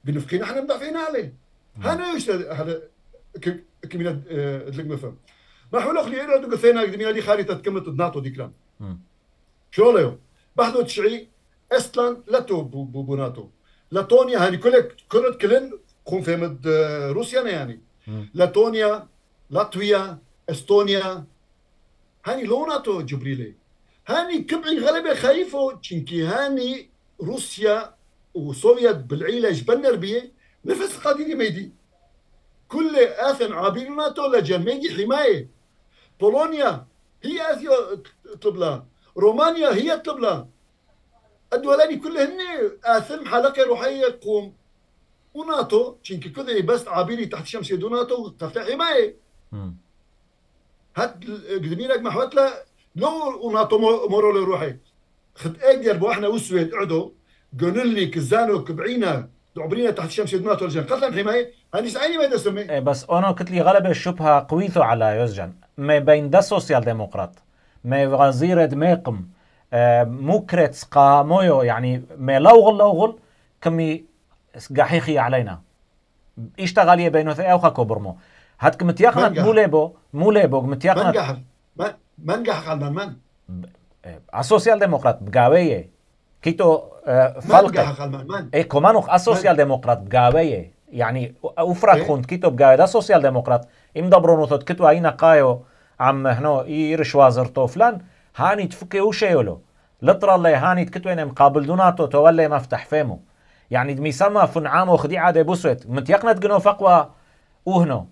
بنفقين احنا مدافعين عليه. هذا ايش هذا كمينا دلك مفهم ما حول اخلي انا دو قثينا دمينا دي خارطه كلمه الناتو دي كلام شو له بحثوا تشعي استلان لاتو بو ناتو لاتونيا هذه كلن خون فهمت روسيا يعني لاتونيا لاتفيا استونيا هاني لو ناتو جبريلي هاني كبعي غلبه خايفه تشنكي هاني روسيا وسوفيت بالعيله جبنر بيه نفس قاديني ميدي كل اثن عابر ناتو لجن ميدي حمايه بولونيا هي اسيا تطلب لها رومانيا هي تطلب لها الدولاني كلهن اثم حلقه روحيه قوم وناتو تشنكي كذا بس عابري تحت شمس يدو ناتو تفتح حمايه هات قدمينك محوتلا لو وناتو مورو روحي خد اقدر بو احنا والسويد قعدوا قالوا لي كزانو كبعينا دعبرينا تحت الشمس يدناتو الجن قتل حمايه هاني سعيني ما يدسمي بس انا كنت لي غلبه الشبهه قويثو على يوزجن ما بين دا سوسيال ديمقراط ما وزير ميقم موكريتس قامويو يعني ما لوغل كمي قاحيخي علينا اشتغل بينو ثي اوخا كوبرمو هات كمتيقنت موليبو كمتيقنت من قاح على من السوسيال ديمقراط بقاويه كيتو فلقه اي كومانوخ السوسيال ديمقراط بقاويه يعني افرق خونت كيتو بقاويه دا سوسيال ديمقراط امدبرونو ثوت كتو اينا قايو عم هنو يرش وازرتو فلان هاني تفكي وشيولو لطر الله هاني تكتو انا مقابل دوناتو تولي مفتح فيمو يعني دمي سما فنعام وخديعه دي بوسوت متيقنت جنو فقوه وهنو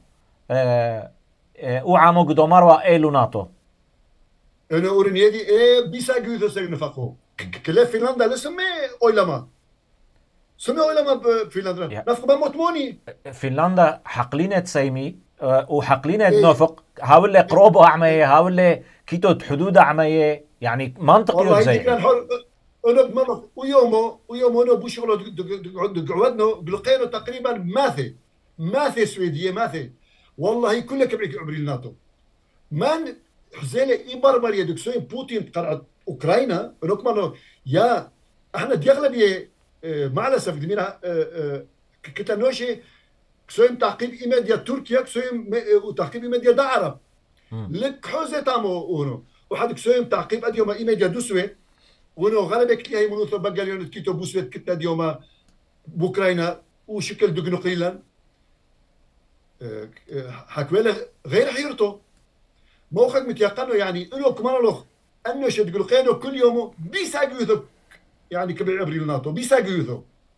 وعامو قدومار وايلو ناتو انا اورنيدي بيسا جوزو سيغنفقو كلا فنلندا لسمي اويلما سمي اويلما بفنلندا نفق بموتموني فنلندا حقلينة سيمي وحقلينة نوفق هاولي قروبو اعمية هاولي كيتو حدود اعمية يعني منطقي زي انا بمرة ويومو انا بوشغلو قعدنا قلقينو تقريبا ماثي سويدية ماثي والله كلها كبريك عبري الناتو من حزيلة إبرمر يدكسوين بوتين قرأت أوكرانيا ونكمل يا احنا ديغلبية مع الأسف دمينا كتنوشي كسوين تعقيب إيميديا تركيا كسوين وتعقيب إيميديا دا عرب لك حوزة تامو ونو وحد كسوين تعقيب أديوما إيميديا دوسوين ونو غلبك لي هي منوثو بقاليون كيتو بوسويت كتا ديوما بوكراينا وشكل دقنو قيلا حكويله غير حيرته موخك متيقنه يعني انه كمان له انه شد قلقينه كل يوم بيساقيوثو يعني كبير عبري الناتو بيساقيوثو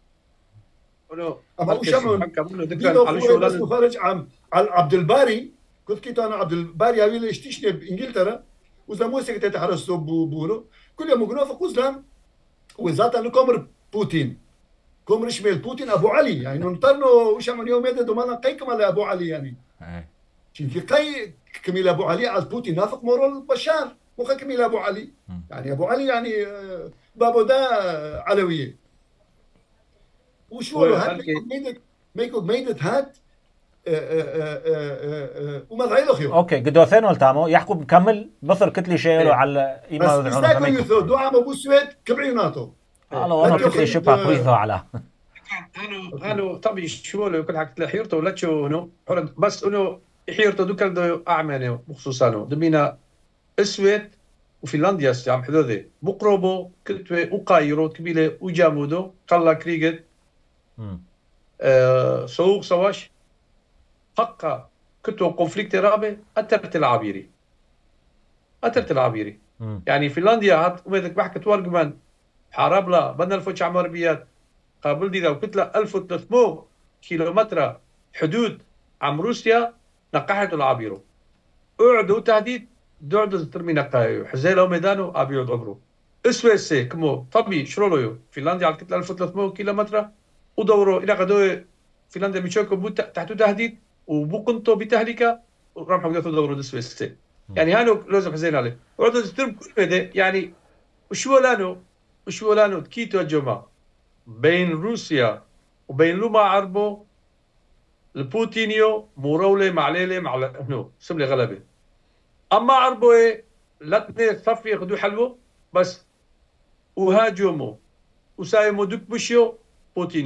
اما وشمون بس مفرج عن عبد الباري كنت كيتو انا عبد الباري هاويل اشتشني بانجلترا وزا موسيقى تتحرسو بونو كل يوم قنوفا قوزلام وزاتا نكمر بوتين كومر شميل بوتين ابو علي يعني ننطرنو وش من يوم يدد وما قيكم على ابو علي يعني شنكي قي كميل ابو علي على بوتين نافق مورو البشار مو كميل ابو علي يعني ابو علي يعني بابو دا علويه وشو هاد ميكو ميدت هاد وما غير خيو اوكي قدوثين ولتامو يحكوا بكمل بصر كتلي شيء على ايما بس استاكو يثو دعم ابو سويد كبعيناتو انا كتلي شبه كويثو على انا طبي شو له كل حكت حيرته ولا شو انه بس انه حيرته دوكل دو اعمانه بخصوصا دمينا اسود وفنلندا عم حدوده بقربو كتوه وقايرو كبيله وجامودو قلا كريجت سوق سواش حقا كتو كونفليكت رابع أترت العبيري يعني فنلندا هات ومدك بحكي تورجمان حارب لا بدنا الفوتش عمربيات قابل دي لو كتلة 1300 كيلومتر حدود عم روسيا نقحت العبيرو اقعدوا تهديد دعدوا ترمي نقايو حزيلو ميدانو ابيض عمره اسويسي كمو طبي شرولو فنلندا على كتلة 1300 كيلومتر ودوروا الى غدو فنلندا ميشوكو تحت تهديد وبقنطو بتهلكه ورمحوا قدروا دوروا السويسي يعني هانو لازم حزين عليه وعدوا ترم كل مدى يعني وشو لانو كيتو الجماعة بين روسيا وبين لوما عربو البوتينيو مورولي معليلي مع انه سملي غلبه اما عربو لاتني صفي ياخذوا حلوه بس وهاجموا وسايموا دك بشيو بوتينيو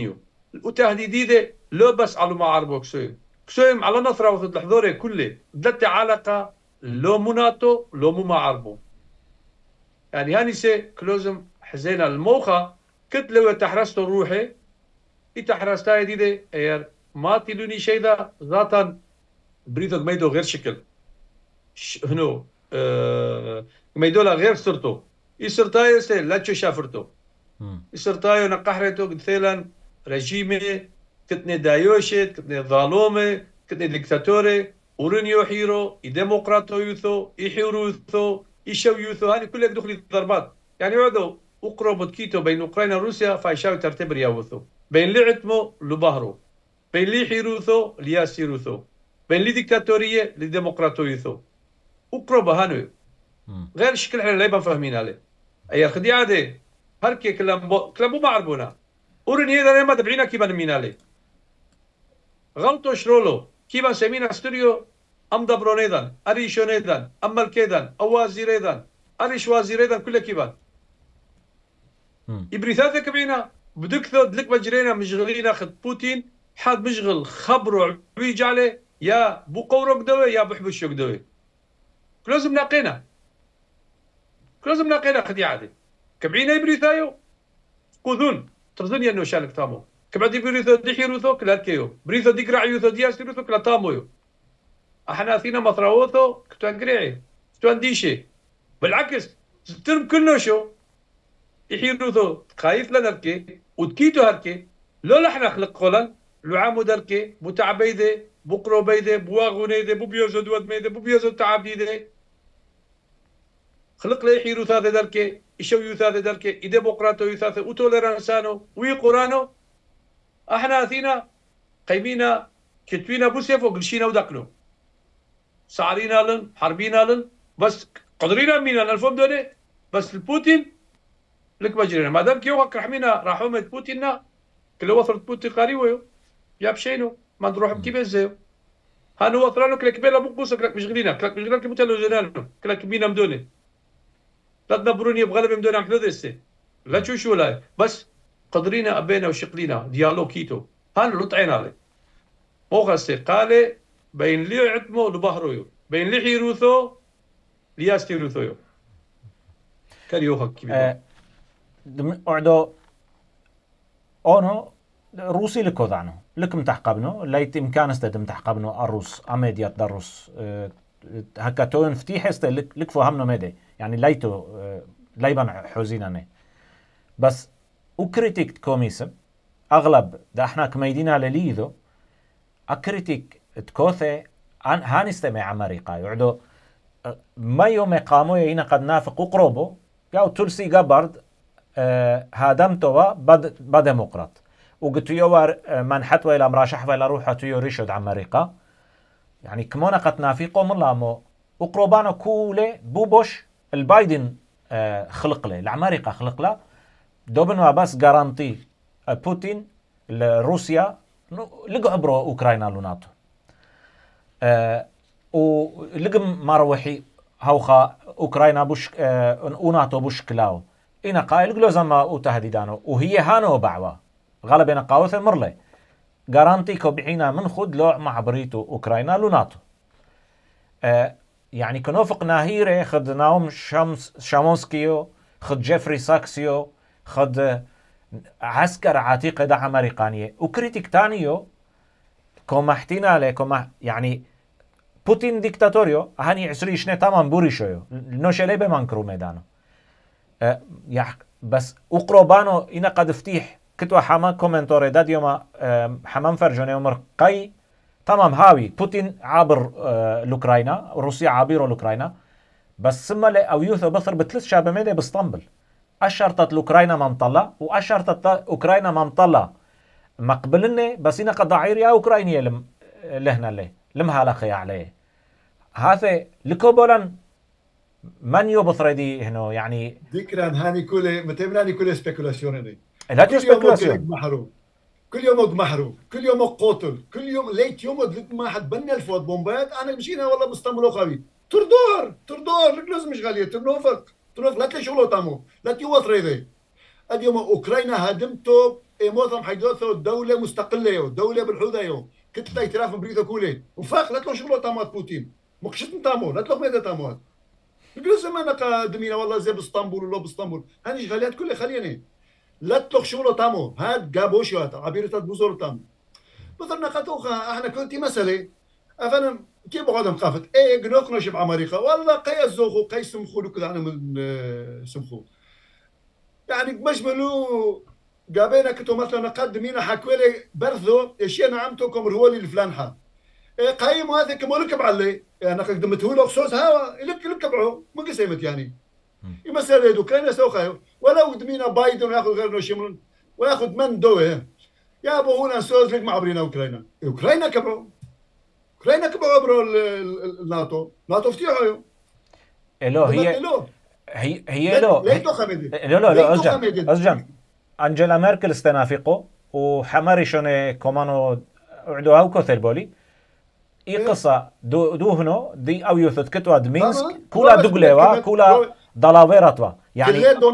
وتهديديده لو بس على ما عربو كسويم على نصرة وثد الحضوري كله دلت علاقة لو مو ناتو لو مو ما عربو يعني هاني سي كلوزم حزينا الموخة كنت لو تحرستو روحي تحرستا جديدة اير ما تلوني شيء ذا ذاتا بريدو ميدو غير شكل هنو ميدولا غير صرتو يصرتايو سي لا شافرتو يصرتايو نقحرتو مثلا رجيمي كتني دايوشت كتني ظالومي كتني ديكتاتوري ورينيو حيرو ديمقراطو يوثو يحيرو يوثو يشو يوثو هذه كلها دخلي ضربات يعني يقعدوا اقربوا كيتو بين اوكرانيا وروسيا فايشاو ترتبر ياوثو بين لي عتمو لبهرو بين لي حيروثو لياسيروثو بين لي ديكتاتوريه لديمقراطو يوثو اقربوا هانو غير شكل احنا لا فاهمين عليه اي خديعه دي هركي كلام ما عربونا ورني هذا ما تبعينا كيف نمين عليه غلطوا شرولو كيف سمينا ستوريو ام دبرونيدان اريشونيدان ام الكيدان او وزيريدان اريش وزيريدان كله كيفان ابريثاثك بعينا بدك ثود لك مجرينا مشغلين اخذ بوتين حد مشغل خبروا عبيج عليه يا بو قورك دوي يا بحبش دوي كلوزم ناقينا خدي عادي كبعينا ابريثايو كوذون ترزني انه شالك تامو كبعدي بريثو ديحيروثو كلاركيو بريثو ديقرعيوثو دياسيروثو كلا تامويو احنا فينا مطراوثو كتوان قريعي كتوان ديشي بالعكس الترم كله شو يحيروثو خايف لنركي وتكيتو هركي لو لحنا خلق قولن لعامو دركي بو تعبيده بو قروبيده بو واغونيده بو بيوزو دواد ميده بو بيوزو تعبيده خلق لي يحيروث هذا دركي يشو يوث هذا دركي ديمقراطو يوث وتولرانسانو ويقرانو احنا اثينا قيمينا كتوينا بوسيف وقلشينا ودقنو سعرينا لن حربينا لن بس قدرينا مينا الفهم دولي بس البوتين لك مجرينا ما دام كيو رحمينا راحومة بوتيننا كل وصلت بوتين قاريويو يا بشينو ما نروح بكيف زيو هانو وصلانو كلك بيلا بقبوسة كلك مشغلينا كلك مشغلنا كمتلو زنانو كلك مينا مدوني لا تنبروني بغلب مدوني عم كذا لا تشوشوا لا بس قدرينا أبينا وشقلينا ديالو كيتو هانو لطعين عليه موغسي قالي بين لي عتمو لبهرويو بين لي حيروثو لياستيروثويو كاريوها كبيرة أعدو أونو روسي لكوذانو لكم تحقبنو ليت إمكان استدم تحقبنو الروس أميديات دروس هكا توين فتيح است لك فهمنا ميدي يعني ليتو ليبان حوزينا بس وكريتيك كوميسب أغلب ده احنا كميدينا لليذو أكريتيك تكوثي هانستمع أمريكا يعدو ما يوم قاموا ينا قد نافق وقربو ياو تلسي قبرد هادمتوا بديمقراط وقلت يوار من حتوى إلى مراشح وإلى روحة تيو ريشود أمريكا يعني كمونا قد نافقوا من لامو وقربانو كولي بوبوش البايدن خلق له الأمريكا خلق له دوبنوا بس جارانتي بوتين روسيا لقوا عبرو أوكرانيا لوناتو ولقم مروحي هوخا أوكرانيا بوش وناتو بوش كلاو إنا قايل قلو زما وتهديدانو وهي هانو بعوا غالبا قاوث مرلي جارانتي كوبعينا من خد لوع مع بريتو أوكرانيا لوناتو يعني كنوفق ناهيري خد ناوم شامونسكيو خد جيفري ساكسيو خد عسكر عتيق دا أمريكانية وكريتيك تانيو كومحتينا عليه يعني بوتين ديكتاتوريو هاني عسري شنه تمام بوري شويو نوش ليبه منكرو ميدانو بس اقربانو إنا قد افتيح كتوا حما كومنتوري داد يوم حمام فرجوني عمر قاي تمام هاوي بوتين عابر لوكراينا روسيا عابيرو لوكراينا بس سما او يوثو بثر بثلاث شعب ميدي باسطنبل اشرطت لوكراينا ما مطلع واشرطت اوكراينا ما مطلع مقبلني بس إنا قد عير يا اوكراينيه لهنا ليه لمها لخي عليه هذا لكوبولان من يبثردي هنا يعني ذكرا هاني كله متمناني كله سبيكولاسيون دي لا تسبيكولاسيون محروق كل يوم محروق كل يوم قتل كل يوم ليت يوم ما حد بنى الفوت بومبات انا مشينا والله باسطنبول خوي تردور لك لازم مش غاليه تنوفق لا تشغلوا تامو لا تيوثري ذي اليوم اوكرانيا هدمتو معظم حيدوثو دولة مستقلة دولة بالحوضة كتلة ائتلاف بريطة كولي وفاق لا تلو شغلو تامات بوتين مقشت تامو لا تلو ميدا تامات يقولوا زمان دمينا والله زي باسطنبول ولا باسطنبول هاني شغالات كلها خليني لا تلو شغلو تامو هاد جابوشو هاد عبيرة بوزور تامو مثلا قطوخا احنا كنتي مسألة افنا كيف بقعدهم قافت ايه جنوخ نشب عمريقة والله قيس زوخو قيس سمخو لكذا انا من سمخو يعني مجملو جابينا كنتو مثلا قدمينا حكولي برثو اشياء نعمتكم رهولي الفلانحة قايم هذا كما لكب عليه يعني قدمته له خصوص هوا لك بعو مو قسمت يعني مسألة اوكرانيا سوخايو ولو دمينا بايدن ياخذ غير نشمل وياخذ من دوه يا ابو هنا سوز لك معبرينا اوكرانيا كبعوا برو الناتو فتيحوا الو هي لو ليتو خمدي لا أزجم أنجيلا ميركل استنافقو وحماري شوني كومانو عدو هاو كوثر بولي إي قصة دوهنو دي أو يوثت كتوا دمينسك كولا دوغليوا كولا دلاويراتوا يعني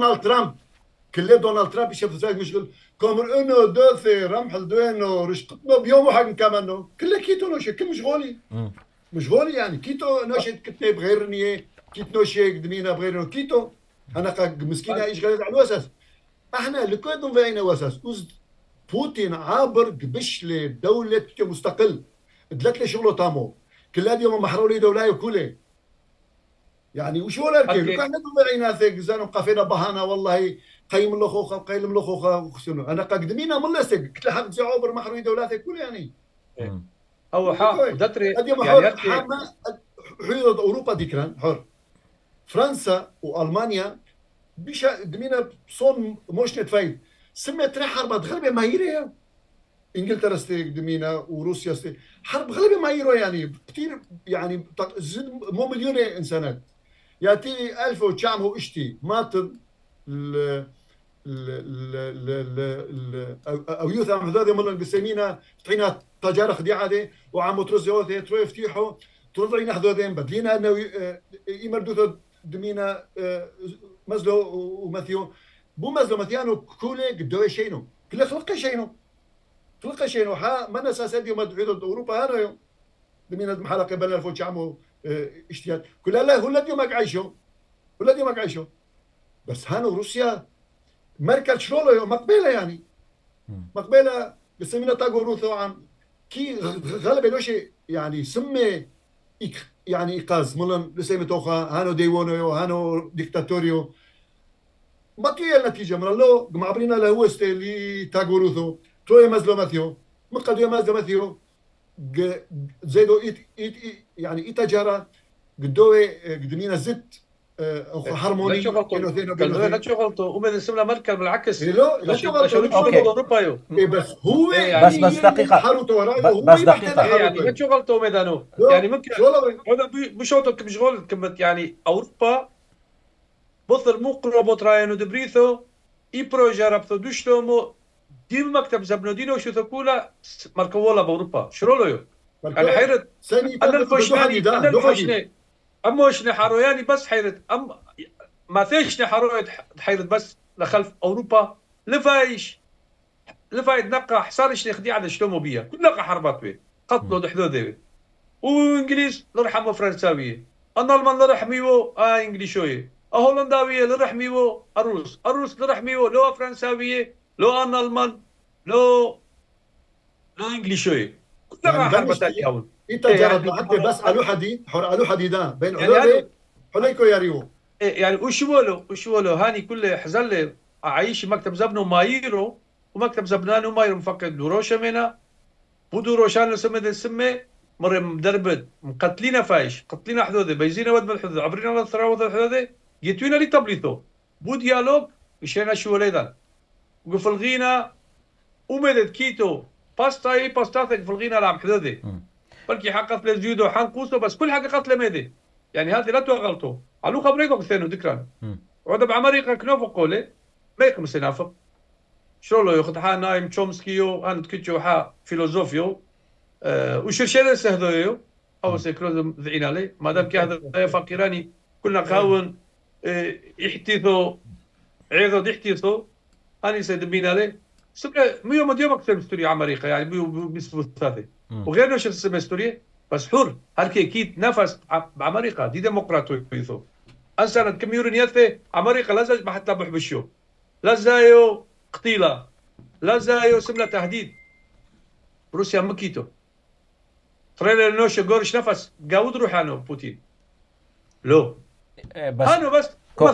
كل دونالد ترامب يشوف زاك مشغل كومر انه دوثي رمح الدوينو رشقتنا بيوم واحد كمان كله كيتو نوشي كل مشغولي يعني كيتو نوشي كتني بغير نيه كيت نوشي دمينا بغير كيتو انا مسكين ايش قال على الوساس احنا اللي كنا نضيعنا وساس بوتين عابر قبش لدولة مستقل دلت لي شغله تامو كل هذه يوم محروا لي دولاي وكله يعني وش ولا الكيف كان نضيعنا ثق زانو قافينا بهانا والله قيم له خوخه قيم له خوخه وخسنو انا قدمينا من لسق قلت له حق عبر محروي دولاتك كله يعني او حا دتري يعني حدود اوروبا ديكران حر فرنسا والمانيا بيش دمينا صون موش نتفايد سمت حرب غلبه مايره انجلترا استيك دمينا وروسيا استيك حرب غلبه مايره يعني كثير يعني زد مو مليون انسانات ياتي 1000 وشعم اشتي مات او يوث عم هذا من قسمينا فتحينا تجار خديعه دي وعم ترزيوث تروي يفتحوا ترضينا حدودين بدلينا انه يمردوا دمينا مزلو ومثيو بو مزلو مثيانو كولي قدوي شينو كل خلق شينو ها من اساس دي مدعو اوروبا هنا يوم دمينا محل قبل الفوتش عمو اشتيات كل لا هو الذي ما عايشوا بس هانو روسيا ميركل شلولو مقبله يعني مقبله بسمينا تاغو روثو عن كي غلبه دوشي يعني سمي يعني إيقاظ ملن لسيمة توخا هانو ديوانو هانو ديكتاتوريو ما كي النتيجة من الله معبرينا له استيلي تاغوروثو توي مازلو ماثيو مقدو مازلو ماثيو زيدو يعني إتجارة قدوي قدمينا زت هارموني لا شغلته ومن السملة مركل بالعكس لا شغلته اوروبا بس هو بس دقيقة بس دقيقة يعني لا شغلته ميدانو يعني ممكن هذا بشوطك مشغول كمت يعني اوروبا بطل مقربو تراينو دبريثو اي بروجا رابطو دوشتومو ديم مكتب زبنودينو شو ثقولا مركوولا باوروبا شرولو يعني حيرت انا الفوشني أموش نحروياني بس حيرت ما فيش نحرويت حيرت بس لخلف أوروبا لفايش نقع حصارش نخدي على شلومو بيها كل نقع حربات بيه قتلوا دحدوده وإنجليز لرحموا فرنساوية الألمان لرحميو إنجليشوية هولنداوية لرحميو الروس لرحميو لو فرنساوية لو ألمان لو إنجليشوية كل نقع حربات يهون انت جرب حتى بس قالوا حديدان بين علوله حليكو ياريو يعني وشولو هاني كله حزله عايش مكتب زبنه مايرو ومكتب زبنانو مايرو مفقد دروشه منا ودروشان سمد السمه مره مدربد مقتلين فايش قتلين حدوده بيزينا ود بالحدود عبرنا الثراوض الحدوده جيتونا لي تبليثو بو ديالوج مشينا شو وليدا وقف الغينا ومدد كيتو باستاتك في الغينا لعب حدوده بلكي حقت للجودو حنقوسه بس كل حاجه قتله ميدي يعني هذه لا تغلطوا علو خبريكم ثاني ذكران وهذا بعمريكا كنوفو قولي ما يكون مسنافق شلو ياخذ حا نايم تشومسكيو هاند كيتشو حا فيلوزوفيو وشرشيل سهدويو او سيكروز ذعين عليه ما دام كي هذا فقيراني كلنا قاون يحتيثو عيضو يحتيثو هاني سيدبين عليه سمع ميو مديوم اكثر ستوري امريكا يعني ميو بيسبو ثلاثه وغير نوش السمع ستوري بس حر هلكي اكيد نفس بامريكا دي ديمقراطيه يثو انسان كميورن يثي امريكا لازم ما حتى بحبشو لازايو قتيله لازايو سمله تهديد روسيا مكيتو تريلر نوش غورش نفس قاود روح عنه بوتين لو بس هانو بس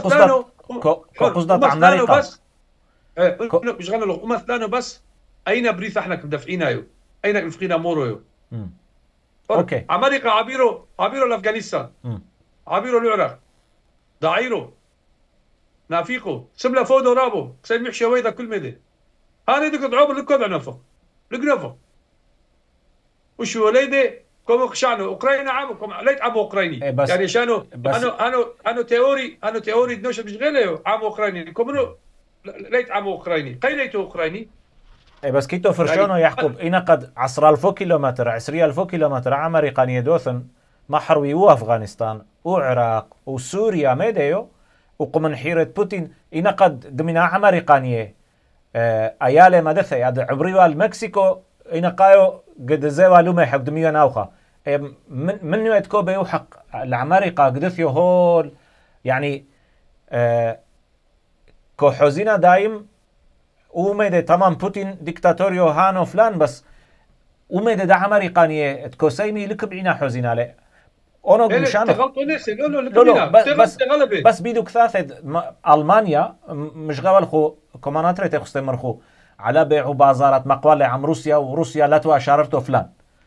قصدت امريكا بس مش غنى له مثلانه بس اين بريث احنا مدافعينها اين مفقينا مورو اوكي امريكا عبيرو لافغانستان عبيرو العراق ضعيرو نافيقو سملا فودو رابو سميح شويدا كل مدى هاني ديك دعوب لكود عنفه لقنفه وش وليدي كم خشانو اوكرانيا عامكم ليت عمو اوكراني يعني شانو انا تيوري نوش مش غيره عمو اوكراني كومنو ليت عمو اوكراني قيليتو اوكراني بس كيتو فرشونو يحكب إنا قد 10,000 كيلومتر 20,000 كيلومتر امريكانيه دوثن محروي وافغانستان وعراق وسوريا ميديو وقمن حيرة بوتين إنا قد دمنا امريكانيه اياله مدثه ياد عبريوا المكسيكو إنا قايو قد زيوا لوما يحق دميو ناوخا من يتكو بيو حق الامريكا قدثيو هول يعني كو حزينة دايم وميدة تمام بوتين ديكتاتوريو هانو فلان بس وميدة دا امريكانيه تكو سيمي لكبعينا حزينة لي اونو قمشانو بس بيدو كثاثة المانيا مش غوال خو كوماناتري تخستي مرخو على بيع بازارات مقوالة عم روسيا وروسيا لا تواشرته فلان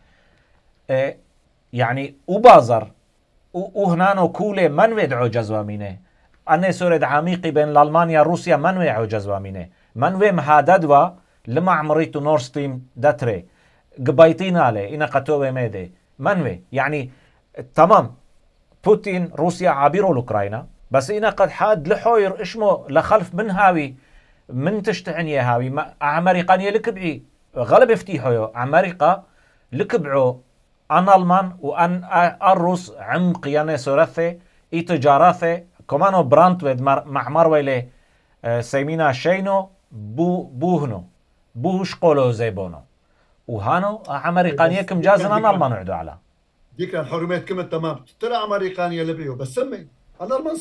يعني وبازار وهنانو كولي من ويدعو جزوة مينه أنا سورد عميقي بين ألمانيا وروسيا من ويدعو جزوة مينه من وي مهاددوا لما عمريتو نور ستريم داتري قبايتين عليه إنا قطوة ميدي من وي يعني تمام بوتين روسيا عبيرو الأوكراينا بس إنا قد حاد لحوير إشمو لخلف من هاوي من تشتعني هاوي أمريكانية لكبعي غلب افتيحو أمريكا لكبعو أن ألمان وأن الروس عم قيانة سورثة إي تجارثة كمانو برانتويد مع مرويلة سيمينا شينو بوهنو بوش قولو زيبونو وهانو أمريكانية كم جازن أن ألمان عدو على دي كان حرمات كم تمام ترى أمريكانية لبيو بس سمي أنا ألمان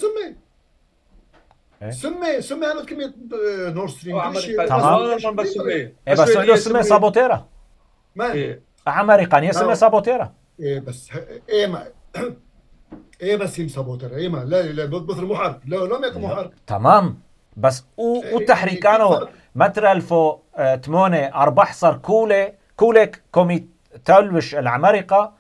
سمي أنا كمية نور ستريم تمام بس سمي سابوتيرا ما امريكانيه سمي سابوتيرا بس بس هم سابوتيرا ما لا مثل محارب لا ما يكون محارب تمام بس والتحريكانو متر 1008 4 صار كولك كومي تلوش الامريكا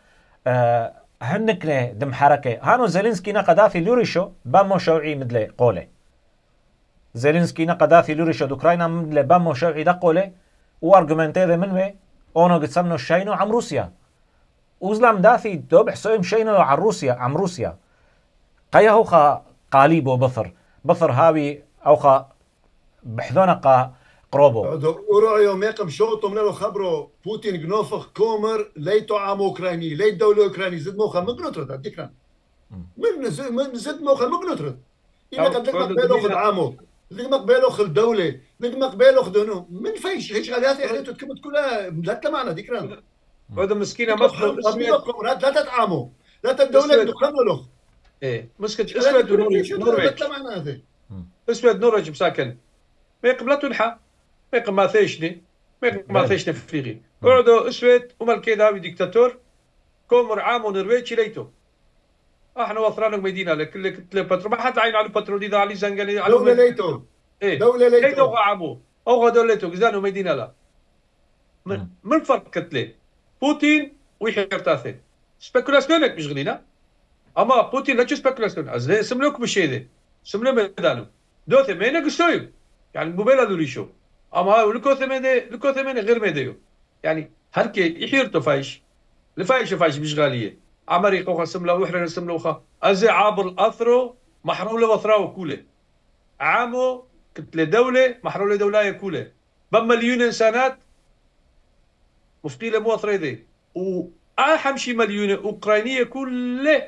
هنكنه دم حركه هانو زيلينسكي نقداثي لوريشو بامو شوعي مدلي قوله زيلينسكي نقداثي لوريشو اوكرانيا مدلي بامو شوعي دقوله وارجمنتي منوي اونو قسمنو شينو عم روسيا وزلام داثي دوب حسويم شينو عم روسيا قيا هوخا قاليبو بثر هاوي اوخا بحذونقا قروبو ورعيو ميقم شوطو منو خبرو بوتين جنوفخ كومر ليتو عام اوكراني ليت دولة اوكراني زد موخا مقنطرد هديكنا من زد موخا مقنطرد إلا قد لك مقبيلو خد عامو لك مقبيلو خد دولة لك مقبيلو خدونو من فيش هيش غالياتي حريتو تكمت كلها لا معنا ديكنا هذا مسكينة مثل لا تتعامو لا تدولة تخملو ايه مسكت اسود ونورج اسود نورج مساكن ميقم لا تنحى ميقم ما ثيشني فيغي قعدوا اسود ومالكي داوي ديكتاتور كومر عام ونرويج ليتو احنا وثرانك مدينه لكل كتله بترو ما حد عين على البترو دي علي زنقلي على دولة ليتو ايه دولة ليتو عامو او دولته غزانو مدينه لا من فرق كتله بوتين ويحيرتاثي سبيكولاسيونك مش غلينا اما بوتين لا سبيكولاسيون از سملوك بشيده سملو ميدانو دوثه مينك سويب يعني موبيلا دوليشو اما لكوثمينه غير ميديو يعني هركي يحيرتو فايش فايش مش غاليه امريكا وخسملا وحرن سملوخا ازي عابر الاثرو محروله وثراو كوله عامو كتله دوله محروله دولايه كوله بمليون انسانات مفقيله موثري ذي واهم شي مليون اوكرانيه كله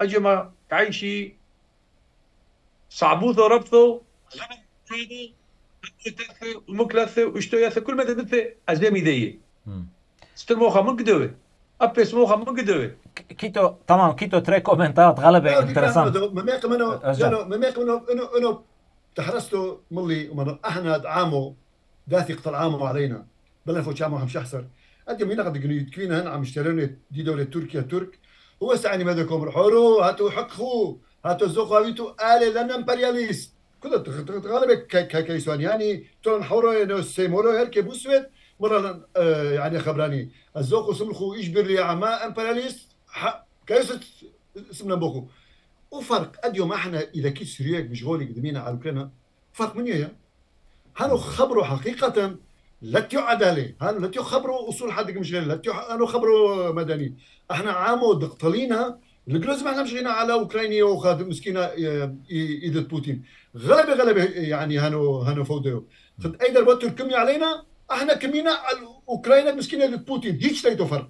اجما عايشي صعبوثو ربثو ومكلثة واشتوياثة كل ما تدثة أزامي ذي مم. ستموخة من قدوة أبس موخة من قدوة كيتو تمام كيتو تري كومنتات غلبة لا ديكران انترسانت مماك منه أرجع. مماك انه تحرستوا ملي احنا عامو داثي قتل عامو علينا بلا فوت عامو هم شحسر انت مين قد كوين هن عم يشترون دي دولة تركيا ترك هو سعني ماذاكم الحورو هاتوا حقخو هاتوا زوقاويتو آلي لنا امبرياليست كده غالبا كيسوان يعني تون حورو انه سيمورو هركي بوسويت مرة يعني خبراني الزوق سمخو يجبر لي عما امبرياليست كيست اسمنا بوكو وفرق اليوم احنا اذا كنت سورياك مشغول قدمينا على اوكرانيا فرق من يا هانو خبروا حقيقه لا تعد عليه هانو لا خبروا اصول حدك مشغول لا هانو خبروا مدني احنا عامو دقطلينا الجلوز ما احنا مشغلين على اوكرانيا وخادم مسكينه ايد بوتين غلبه يعني هانو فودو خد ايدر بوتر كمي علينا احنا كمينا على اوكرانيا مسكينه بوتين هيك تلاقيتوا فرق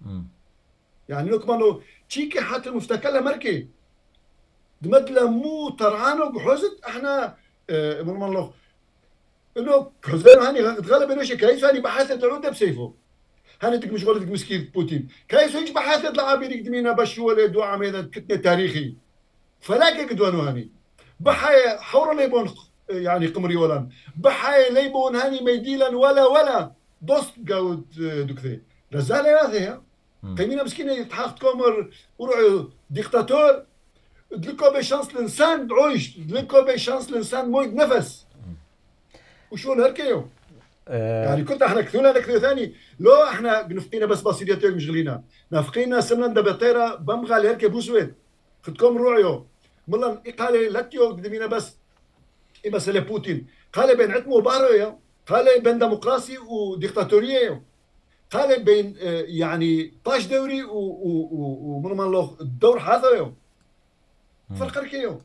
يعني لو كمان تشيكي حتى مفتكله مركي دمدلا مو ترعانو بحوزت احنا من الله انه حزين هاني غلب انه شيء كيف هاني بحثت العوده بسيفه هاني تك مش غلطك مسكين بوتين كيف هيك بحثت العابير يقدمينا بشوله دعاء ميدا كتنه تاريخي فلاك قدوانو هاني بحي حور ليبون يعني قمري ولا بحي ليبون هاني ميديلا ولا دوست قاود دكتي لازال هذا قيمينا مسكينه يتحاخت كومر ورعو ديكتاتور دلكو بشانس الانسان عايش دلكو بشانس الانسان مويد نفس وشو هركيو يعني كنت احنا كثونا كثير ثاني لو احنا بنفقينا بس بسيطة مشغلينا نافقينا سمنا دبتيرا بمغال هركي بوسويد خدكم روعيو ملا قال لاتيو قدمينا بس اي مسألة بوتين قال بين عتمو وبارويا قال بين ديمقراطي وديكتاتورية قال بين يعني طاش دوري ومن الله الدور هذا يوم فرق ركيو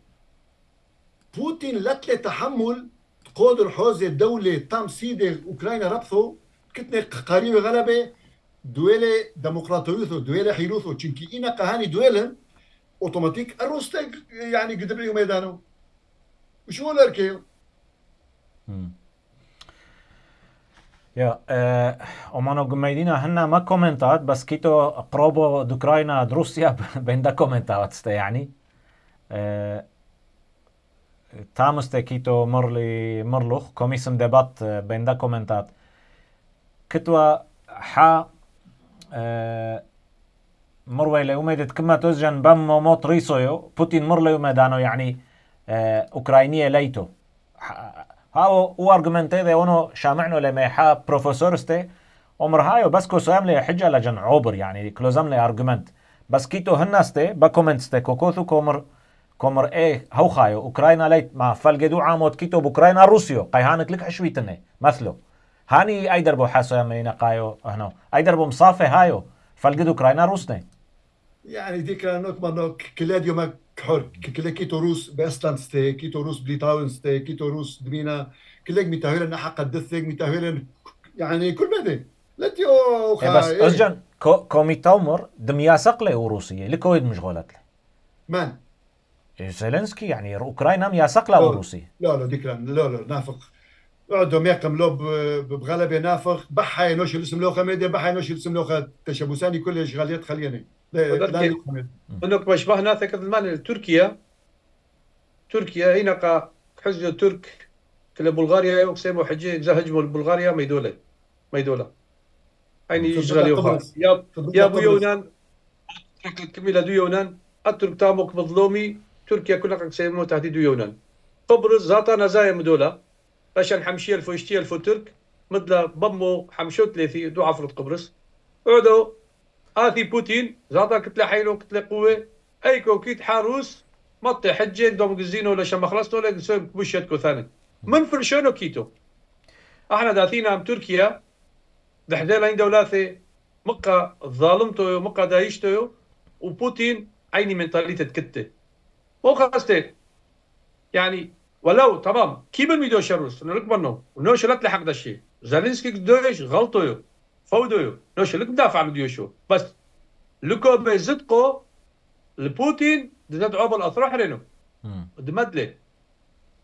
بوتين لتلي تحمل قود الحوزة الدولة تام سيدة أوكرانيا ربثو كتنة قريبة غلبة دويلة ديمقراطيوثو دويلة حيروثو چنكي إنا قهاني دويلة أوتوماتيك الروستيك يعني قدم ليو ميدانو وشو لركيو يا ومانو قميدينا هنا ما كومنتات بس كيتو قروبو دوكراينا دروسيا بين دا كومنتات يعني تامسته كيتو مرلوخ كوميسم ديبات بين دا كومنتات كتوا حا مروي ليوميدت كما تزجن بم موت ريسويو بوتين مرليو ميدانو يعني اوكراينيه ليتو هاو وارجمنتي ذي ونو شامعنو لما حا بروفيسورستي عمر هايو بس كو سوام لي حجه لجن عبر يعني كلوزم لي ارجمنت بس كيتو هناستي بكومنتستي كوكوثو كومر ايه هو خايو اوكراينا ليت ما فالجدو عامود كيتو باوكراينا روسيو قيهانك لك حشويتني مثلو هاني اي دربو حاسو يمينا قايو هنا اي دربو مصافي هايو فالجدو اوكراينا روسني يعني ديك نوك منوك كلاد يومك حر كلا كيتو روس باستانستي كيتو روس بليتاونستي كيتو روس دمينا كلاك متاهلن حق الدثك متاهلن يعني كل مدى لا تيو بس ازجن كوميتاومر دمياسق له روسيه لكويد مشغولات له من زيلينسكي يعني اوكراينا مياسق له روسيه لا ديك لا نافق قعدوا ميقم لو بغلبه نافق بحي نوش الاسم لو خميده بحي نوش الاسم لو تشابوساني كل اشغاليات خليني انك مشبه ناثك المان تركيا هنا حزب ترك كلا بلغاريا يقسموا حجي زهجموا بلغاريا ما يدوله يعني يشغلوا يا ابو يونان كميلا دو يونان الترك تامك مظلومي تركيا كلها قسموا تهديد يونان قبرص ذاتها نزايا مدوله عشان حمشي الف ويشتي الف ترك مثل بمو حمشوت لي دو عفرة قبرص قعدوا آتي بوتين زادا كتلا حيلو كتلا قوة أيكو كيت حاروس مطي حجين دوم قزينو ولا شما خلصتو ولا قسوي بوشتكو ثاني من فرشونو كيتو احنا داثينا ام تركيا دحديل عين دولاثي مقا ظالمتو مقا دايشتو وبوتين عيني منطالية كتة وخاصتين يعني ولو تمام كيف الميدو شروس نركبنو ونوش لا تلحق دا الشيء زالينسكي دوش غلطو فودو نوش لك مدافع عن ديوشو بس لكو بيزدقو لبوتين دتدعو بالاطراح رينو دمدلي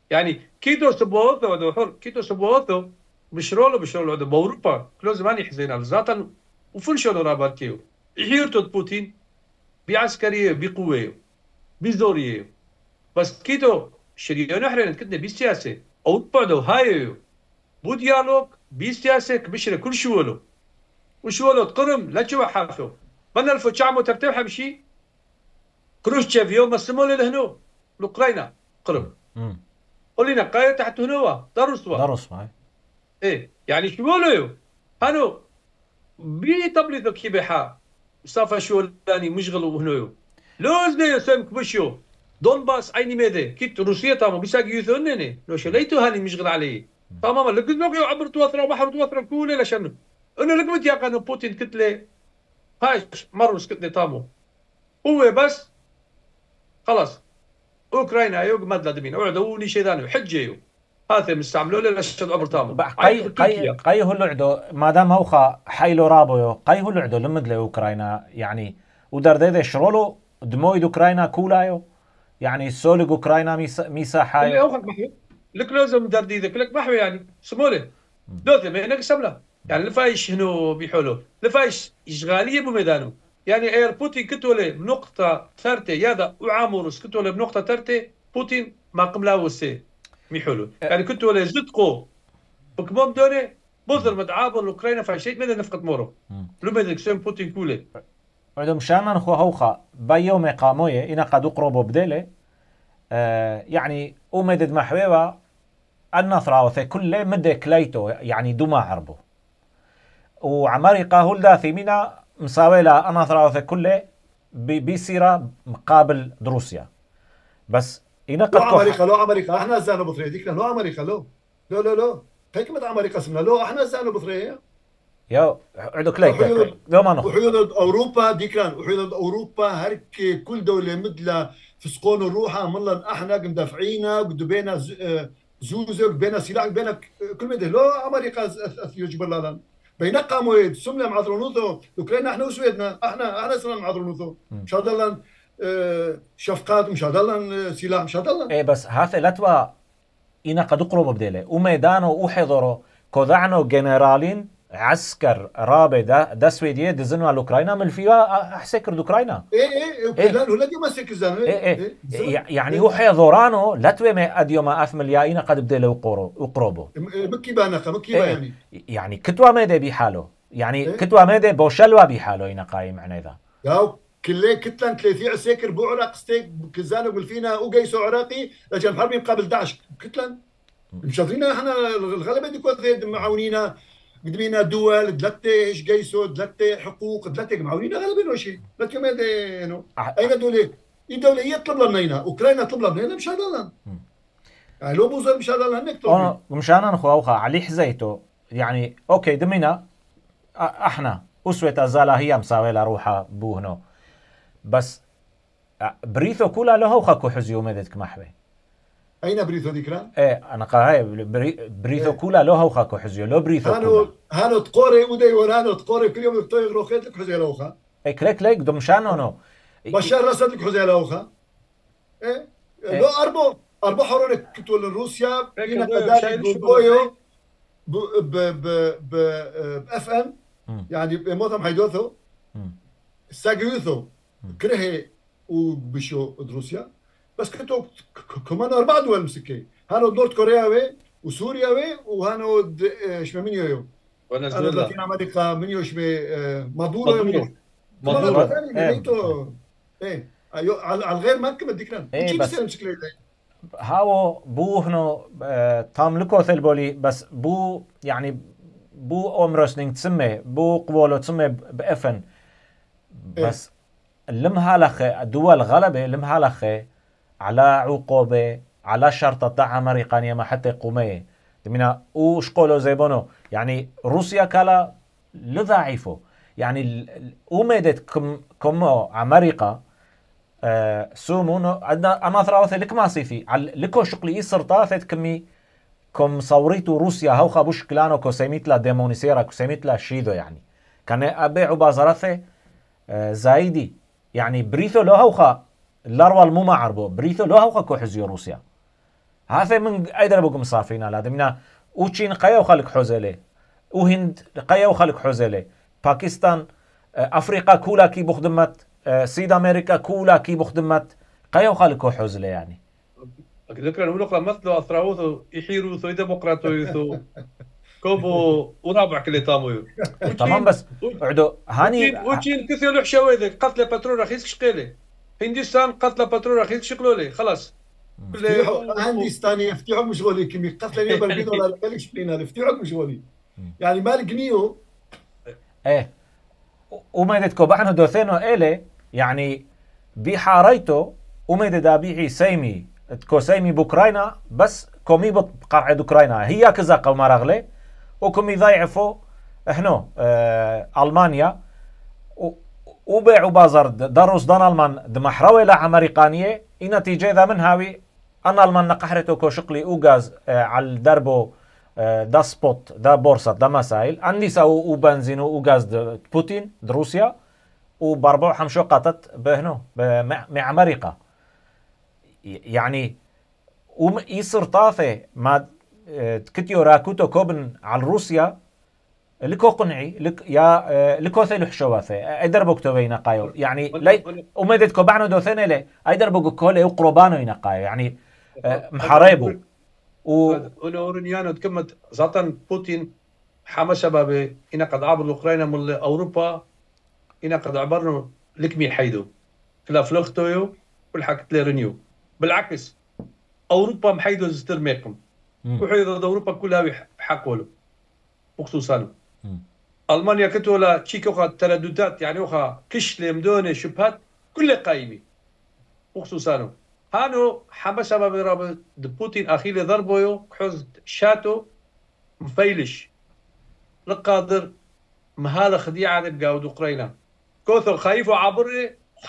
يعني كيتو سبوثو دو حر كيتو سبوثو بشرولو دو باوروبا كلو زمان يحزين على ذاتا وفل شلو راباركيو يحيرتو بوتين بعسكريه بقوه بزوريه بس كيتو شريانو حرين كدنا بالسياسه او بعدو هايو بو ديالوج بالسياسه كبشره كل شولو وشولو تقرم لا تشوى حافو من الفو تشعمو ترتيب حمشي كروشتشيف يوم السمول لهنو الاوكرانيا قرب قول لنا قاية تحت هنوا درسوا هاي ايه يعني شو بيقولوا هانو بيطبلوا كيبحا صافا شو لاني مشغلوا هنوا لوزني سمك بشو دونباس عيني ميدي كيت روسيا تمام بيساق يثونني لو شليتو هاني مشغل عليه تماما لقد نوقي عبر توثر وبحر توثر كله لشان انا لقمت يا قانون بوتين كتله هاي مرس كتله تامو هو بس خلاص اوكرانيا يوق مدلا دمين اوعدوني شيء ثاني حجيو هذا مستعملوا له لشد عبر تامو قاي هو لعدو ما دام هوخا حيلو رابو قاي هو لعدو لمد له اوكرانيا يعني ودر ده شرولو دمويد اوكرانيا كولايو يعني سولق اوكرانيا ميسا حاي اللي اوخك محو لك لازم دردي ذاك لك محو يعني سموله دوث ما هناك سمله يعني لفايش هنو بيحولو لفايش اشغاليه بميدانو يعني اير بوتين كتوله بنقطه ثرته يادا وعامورس كتوله بنقطه ثرته بوتين ما قملاوسي ميحولو يعني كتوله زدقو بكموم دوني بوزر مدعابر اوكرانيا فاشيت ماذا نفقد مورو لما ذاك بوتين كوله عندهم شانن خو هوخا بيوم قامويه إنا قد أقربوا بدله يعني أمدد محبيبا النثراوثي كله مدة كليتو يعني دوما عربو وعمريقا هو الداثي منا مساويلا النثراوثي كله بيصير مقابل دروسيا بس إنا قد لو أمريكا احنا زانو بطريق ديك لو أمريكا لو هيك مد أمريكا اسمنا لو احنا زانو بطريق يو عدو كليتو لو ما نخ وحيود أوروبا ديكران وحيود أوروبا هرك كل دولة مدلا فسقون الروحة ملا احنا مدافعينا قدبينا زوزك بينا سلاح بينا كل مده لو أمريكا يجبر لنا بين قاموا سمنا مع ذرونوثو أوكرانيا احنا وسويدنا احنا سمنا مع ذرونوثو مش هذا شفقات مش هذا سلاح مش هذا ايه بس هذا لتوا إنا قد أقربوا بدله وميدانو وحضروا كذعنوا جنرالين عسكر رابع ده سويدية دزنوا على أوكرانيا من فيها أحسكر أوكرانيا إيه ولا دي ما سكر زانو إيه يعني هو حضرانه لتوا ما أديو ما أثمليائنا قد بدله وقربوا مكي بانخا يعني كتوا ماذا بحاله يعني كتوا ماذا بوشلوا بحاله إنا قايم عنا ذا ياو كله كتلان 30 عساكر بعراق ستيك كزانو بالفينا وقيسو عراقي لجان حربي مقابل داعش كتلان مشاطرين احنا الغلبه دي كوث معاونينا قدمينا دول دلتي ايش قيسو دلتي حقوق دلتي معاونينا غلبين وشي دلتي ما دينو اين دولة الدولة هي تطلب لنا هنا اوكرانيا تطلب لنا مش هذا يعني لو بوزر مش هذا هناك طبعا مشان انا خوخا علي حزيته يعني اوكي دمينا احنا اسوه ازالا هي مساويله روحها بوهنو بس بريثو كولا له خوخا حزيو مدتك محبه اين بريثو ديكران؟ ايه انا قاهي بريثو كولا لو هوخا حزيو لو بريثو هانو تقوري ودي ورانو تقوري كل يوم يطيق روخيت لك حزيو لوخا ايه كليك دمشانو نو بشار راسد لك حزيو لوخا ايه لو اربو حرونك كتول روسيا هنا قدام بويو باف ام يعني بموتهم حيدوثو ساقيوثو كرهي وبشو روسيا بس كنتو كمان 4 دول مسكي هانو نورد كوريا وسوريا وهانو شمامينيو فنزويلا لاتين امريكا منيو شمي مادورو ايه على الغير ما كم ديكران بس هاو بو هنو تاملكو ثلبولي بس بو يعني بو امرسنينج تسمي بو قبولو تسمي بافن بس لمها لخ دول غلبه لمها لخ على عقوبة على شرط تاع أمريكانية ما حتى قومية دمنا وش قولوا زي بونو يعني روسيا كلا لضعيفه يعني أمدت كم أمريكا سومونو عندنا أنا ثراوث لك ما صيفي لكو شقلي سرطاثت كمي كم صوريتو روسيا هو خابوش كلانو كوسيميت لا ديمونيسيرا كوسيميت لا شيدو يعني كان أبيعوا بازارثه زايدي يعني بريثو لو هوخا الأروال مو معربو بريثو لو هوخا كو حزيو روسيا هذا من أيدر بقوم صافينا لازمنا وچين قيا وخلق حوزله وهند قيا وخلق حوزله باكستان أفريقيا كولا كي بخدمت سيد أمريكا كولا كي بخدمت قيا وخلق حوزله يعني ذكرا ونقلا مثله أثراوثو يحيروثو ديمقراطويثو كوبو ورابع كلي تامويو تمام بس عدو هاني وچين كثير لحشاويذ قتل بترول رخيص شقيله هندستان قتل بترول رخيص شقلولي خلاص هندستاني يفتحوا مشغولي كمي قتل لي بالبيض ولا بالكش بينا يفتحوا مشغولي يعني مال جنيو ايه وميدتكو بعنو دوثينو إلي يعني بحاريتو وميد دابيعي سيمي تكو سيمي بوكراينا بس كومي بقرعد اوكراينا هي كذا قوما رغلي وكومي ضيعفو احنو المانيا وبيعوا بازار دروس دان المان دمحروي لا امريكانيه نتيجه ذا من هاوي انا المان نقحرتو كو شقلي اوغاز على الدربو دا سبوت دا بورصه دا مسائل عندي سو وبنزين وغاز بوتين روسيا وبربع حمشو قطت بهنو مع امريكا يعني يصير طافه ما كتيو راكوتو كوبن على روسيا لكو قنعي لك يا لكو ثلو حشواثه ايدربو كتوبينا قايو يعني لي ومدد كوبانو دوثنه له ايدربو كوله وقربانو ينقايو يعني محاربو ونورنيانو تكمت زاتن بوتين حما شبابه إنا قد عبر أوكرانيا من أوروبا إنا قد عبرنا لكمي حيدو كلا فلوختويو والحكت ليرنيو بالعكس أوروبا محيدو زستر ميكم وحيدو أوروبا كلها بحقولو بخصوصا ألمانيا كتولا تشيكوخا ترددات يعني وخا كش لمدوني شبهات كل قايمي بخصوصا هانو حما شباب رابط بوتين أخيلي ضربويو كحوز شاتو مفيلش لقادر مهالة خديعة بقاود أوكرانيا كوثر خايف وعبر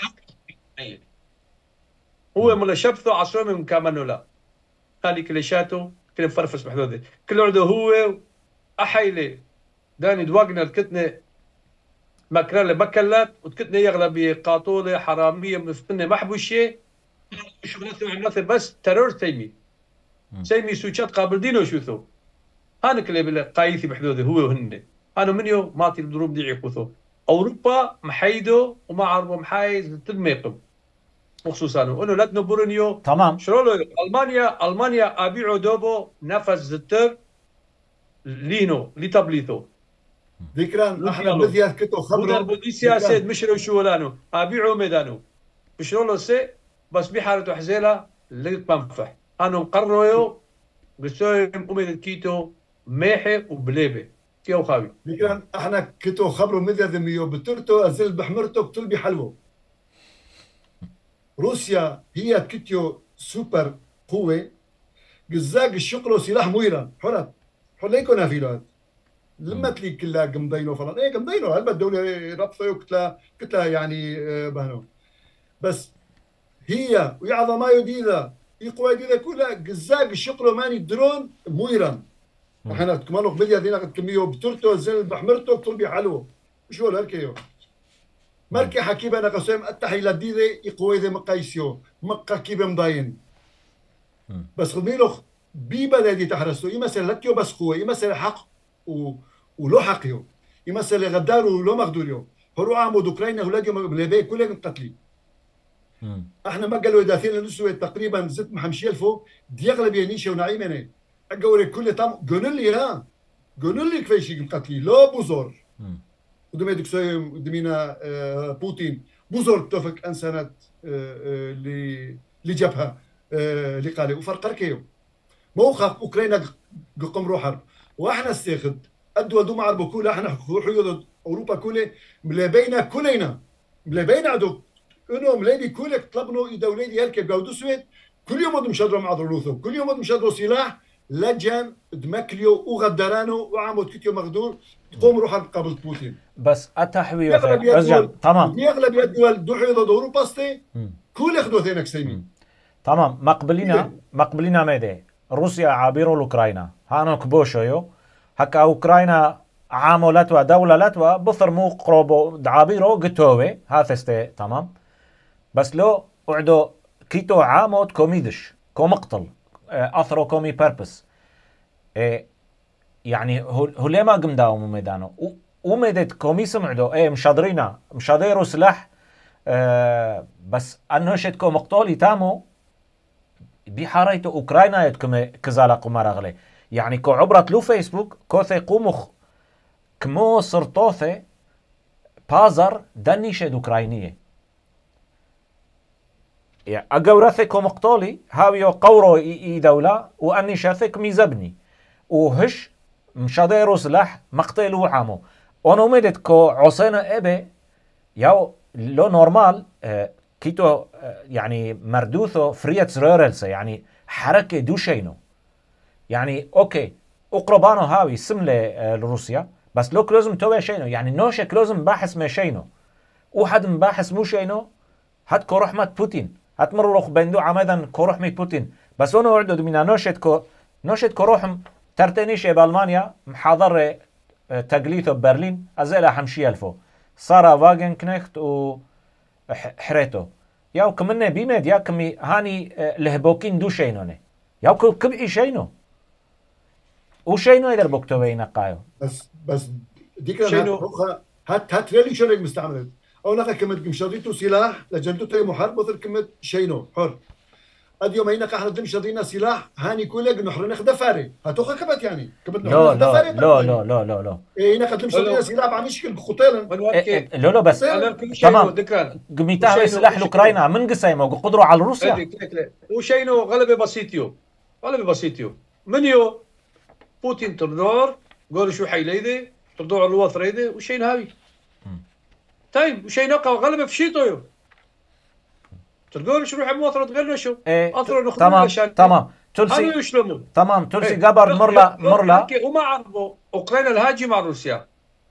هو ملا شبثو عصومي من كامنو لا هالي كليشاتو كل مفرفس بحدوده كل عدو هو أحيلي داني دواقنا الكتنة مكرالة بكلات وتكتنة يغلب قاطولة حرامية مفتنة محبوشة شغلته عملته بس ترور سيمي سوشات قابل دينو شوثو هانا كلي بلا قايثي بحدوده هو وهن هانو منيو ماتي الدروب دي يقوثو أوروبا محايدو وما عربو محايز تدميقم بخصوصا انه لا تنبرنيو تمام شرولو المانيا ابيعو دوبو نفس زتر لينو لتبليثو ذكران احنا بذيات كتو خبرو بدي سياسه مشرو شولانو ابيعو ميدانو بشرولو سي بس بحارته حزيله لقيت منفح انا مقرروا قصوي اميد كيتو ميحي وبليبه تيو خاوي ذكران احنا كتو خبرو مذيا ذميو بترتو ازل بحمرتو بتلبي حلوه روسيا هي كتيو سوبر قوة جزاق الشقلو سلاح مويران حرات حليكو نافيلات لما تلي كلها قمضينو فلان ايه قمضينو هل الدولة ربطة كتلة يعني بهنو بس هي ويعظم ما يديدا يقوى يديدا كلها جزاق الشقلو ماني درون مويران احنا كمانو قبليا دينا قد كميو بترتو زل بحمرتو بطلبي حلوه شو هالكيو مركي حكيبه انا قسم اتحي لديده يقوي ذي مقايسيو مقا كيبه مضاين بس خدميلو ببلدي تحرسو يمثل لكيو بس قوه يمثل حق ولو حقيو يمثل غدار ولو مغدوريو هرو عمود اوكرانيا ولاديو بلبي كلهم قتلي احنا ما قالوا دافين نسوي تقريبا 650,000 دي اغلب ينيشه ونعيمنه اقول كل طم قولوا لي كيفاش قتلي لو بوزور ودميدك سوي دمينا بوتين بوزور توفك انسانات لجبهه لقالي وفرق ركيو موقف اوكرانيا قم روح واحنا استيخد الدول دو معربو كلها احنا حيود اوروبا كلها ملابينا كلنا ملابينا عدو انه ملابي كلك طلبنوا دولتي هلك بقاودو سويد كل يوم بدهم يشدروا مع ضروثو كل يوم بدهم يشدروا سلاح لجان دمكليو وغدرانو وعمود كتيو مغدور تقوم روح قبل بوتين بس التحوية رجع تمام يغلب الدول دو حيود اوروبا استي كل ياخذوا ثينك سيمين تمام مقبلينا ميدي روسيا عابروا لاوكراينا هانو كبوشيو هكا اوكراينا عامو لتوا دولة لتوا بثرمو قروبو دعابيرو قتوه هاثستي تمام بس لو اعدو كيتو عامو كوميدش كو مقتل اثرو كومي بيربس يعني هو ليه ما قم داوم ميدانو وميدت كومي سمعدو مشاديرو سلاح بس انه شتكو مقتولي تامو بحاريتو اوكراينا يتكم كزالا قمار اغلي يعني كو عبرت لو فيسبوك كوثي قومخ كمو سرطوثي بازر دنيشد اوكراينيه يعني اقورثكو مقتولي هاويو قورو اي دولة واني شاثك ميزبني وهش مشاديرو سلاح مقتلو عامو اونو ميدت كو عصينا ابي ياو لو نورمال كيتو يعني مردوثو فريتس ريرلسه يعني حركة دوشينو يعني اوكي اقربانو هاوي سملة لروسيا بس لو كلوزم توبه شينو يعني نوشة كلوزم باحث ما شينو وحد مباحث مو شينو هاد كو رحمة بوتين هات مرو روح بندو عمدا كو رحمة بوتين بس اونو عدو دمينا نوشت كو روحم ترتنيش بألمانيا محاضر تقليثو ببرلين ازيلا حمشي الفو سارا فاغن كنيخت و حريتو ياو كمنه بيمد يا كمي هاني لهبوكين دو شينونه ياو كبعي شينو وشينو يدر بوكتو بينا قايو بس ديك هات ريلي شرق مستعملت او نقا كمت مشريتو سلاح لجلدته محارب مثل كمت شينو حر اديو ما ينقا احنا دم شرينا سلاح هاني كولك نحر نخ دفاري هاتوخا كبت يعني كبت لا لا لا لا لا لا لا ايه نقا دم شرينا سلاح مع مشكل خطيلا لا لا بس تمام قميتها سلاح الاوكراينا من قسيمه وقدروا على روسيا وشينو غلبه بسيطيو منيو بوتين تردور قول شو حيليدي تردور على الوث ريدي وشين هاوي طيب وشين نقا غلبه في شيطو تقول شو روح موثرة تقول شو اثروا نخدم تمام تلسي قبر مرلا وما عرفوا اوكرانيا الهاجم مع روسيا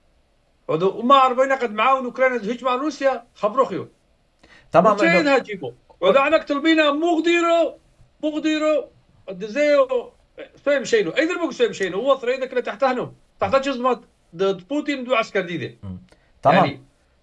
وما عرفوا قد معاون اوكرانيا الهجم مع روسيا خبروا خيو تمام وين هاجموا ودعنا طلبينا مو قديروا دزيو فهم شينو ايضا بوك فهم شينو هو ثريدك اللي تحتهنو تحت جزمات ضد بوتين دو عسكر جديده تمام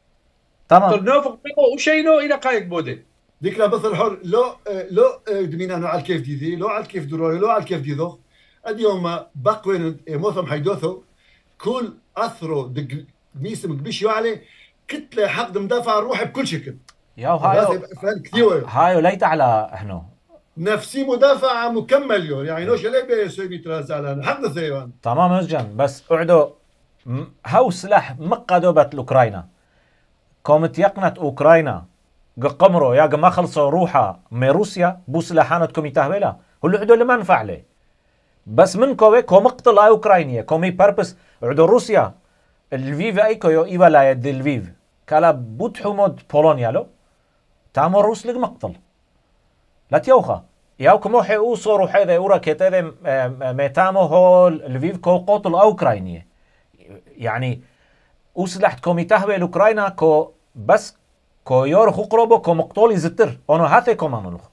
ترنوفق وشينو الى قايق بودي ديك لا بث الحر لو دمينا نوع الكيف دي لو على الكيف دروي لو على الكيف دي ذو اليوم باقوين موثم حيدوثو كل اثرو ميسم بيشيو عليه كتله حق مدافع روحي بكل شكل ياو هايو ليت على هنو نفسي مدافع مكمل يو يعني لوش ليه بيسوي بيتراز على حق ثيوان تمام ازجن بس اعدو هاو سلاح مقادوبت الاوكراينا كومت يقنت اوكراينا قمرو يا ما خلصوا روحها من روسيا بوس لحانتكم يتهبلا هلو عدو اللي ما نفع له بس من كوي كو مقتل اوكراينيه كومي بيربس عدو روسيا الفيف ايكو يو ايفا لا يد الفيف كلا بوتحو مود بولونيا لو تامو روس لق مقتل لا تيوخا ياو كموحي اوصو روحي ذا اورا كيتاذي ميتامو هو الفيف كو قتل اوكراينيه يعني وسلحت كومي تهبل الاوكراينا كو بس كو يور خقربو كو مقتولي زتر اونو هاثي كومانولخ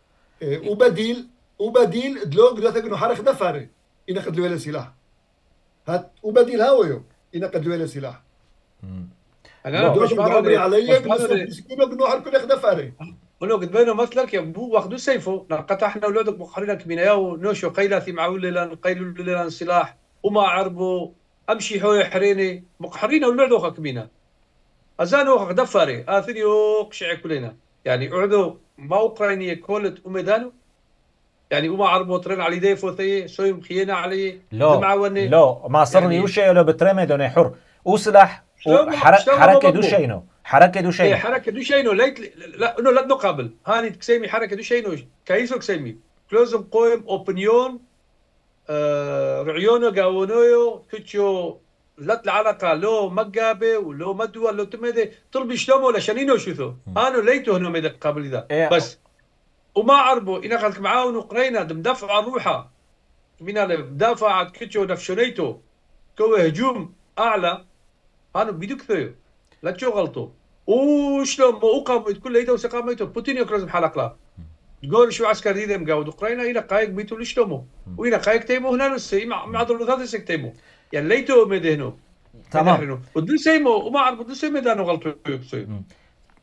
وبديل دلوق دلوقتي انه حرق دفاري ينقد له سلاح هات وبديل هاويو ينقد له سلاح انا مش بعمري علي بس انه حرق كل دفاري ولو قد بينه مثلك بو واخدو سيفو نقطع احنا ولادك مقحرينك من ياو نوشو قيلاتي معول لان قيلوا لنا سلاح وما عربوا امشي حوي حريني مقحرين ولادو خكمينا ازانو دفاري اثريو قشع كلنا يعني اعدو ما اوكرانيه كولت وميدانو يعني وما عربوا ترن على يدي فوثي سوي مخينا علي لا ما صرني يعني وشي لو بترمي دوني حر وسلاح حركه دوشينو حركه دوشينو لا انه لا نقابل هاني تكسيمي حركه دوشينو كايسو كسيمي كلوزم قويم اوبنيون رعيونو قاونويو كتشو لا العلاقه لو مقابه ولو مدوى لو تمدي طلبي شلومو ولا شنينو شوثو انا ليتو هنا ميد قبل ذا بس وما عربوا إن أخذك معاون أوكرانيا مدافع عن روحها منا مدافع كتشو نفشونيتو كوي هجوم أعلى أنا بيدك ثيو لا تشو غلطوا وشلون مو أقام كل ليتو سقاميتو بوتين يكرز حلق لا تقول شو عسكر دي مقاود أوكرانيا إلى قايق بيتو لشلومو وإلى قايق تيمو هنا نسي مع ضرورة هذا سك تيمو يعني ليتو مدهنو تمام ودل سيمو وما عربوا دل سيمو دانو غلطوا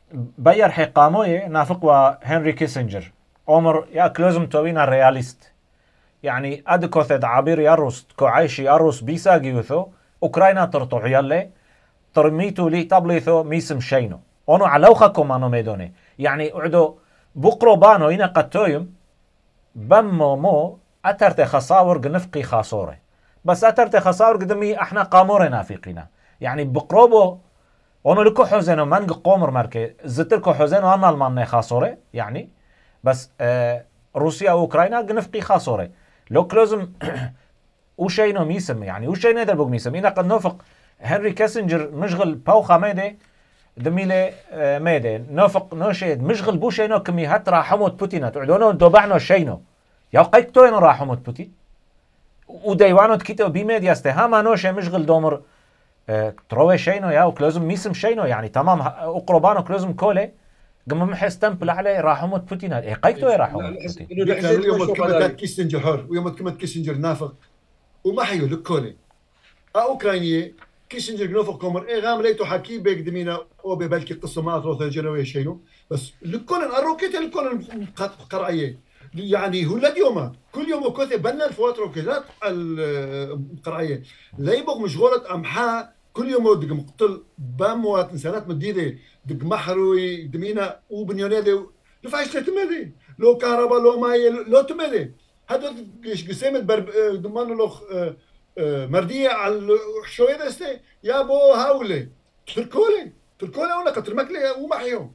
بير حقاموي نافق وهنري كيسنجر عمر يا كلوزم توينا رياليست يعني أدكوثد عبير يروس كوعيشي يروس بيساقيوثو أوكراينا ترطو عيالي ترميتو لي تابليثو ميسم شينو أونو علوخا كومانو ميدوني يعني أعدو بقربانو إنا قتويم بمو مو أترت خصاور قنفقي خاصوري بس أترت خصاور قدمي احنا قاموري نافقنا يعني بقربو أونو لكو حوزينو منق قومر ماركي زتلكو حوزينو أنا الماني خاصوري يعني بس روسيا وأوكراينا قنفقي خاصوري لو كلوزم وشينو ميسم يعني وشينو يدر بوق ميسم إنا قد نوفق هنري كيسنجر مشغل باوخا ميدي دميلي ميدي نوفق نوشيد مشغل بو شينو كمي هات راحموت بوتين تعدونو دوبعنو شينو يا قيتوين راحموت بوتين وديوانو تكيتو بيميديا استهاما نوشي مشغل دومر تروي شينو يا وكلوزم ميسم شينو يعني تمام اقربانو كلوزم كولي قم محس تمبل عليه راحموت بوتين اي قيتو راحموت بوتين يوم كمت كيسنجر حر ويوم كمت كيسنجر نافق وما حيو لكولي اوكرانيه كيسنجر نوفق كومر اي غام ليتو حكي بيك دمينا او ببلكي قصه ما اطروث الجنويه شينو بس لكولن الروكيت لكولن قرعيه يعني هو اليوم كل يوم كوثي بنا الفوات روكيتات القرعيه لا يبغى مشغوله امحاء كل يوم دق مقتل باموات انسانات مديده دق محروي دمينا وبنيونيدي لفاش تمدي لو كهرباء لو ماي لو تمدي هذا قسيمه ضمان له مرديه على شويه دستي يا بو هاولي تركولي ولا قتل مكلي ومحيو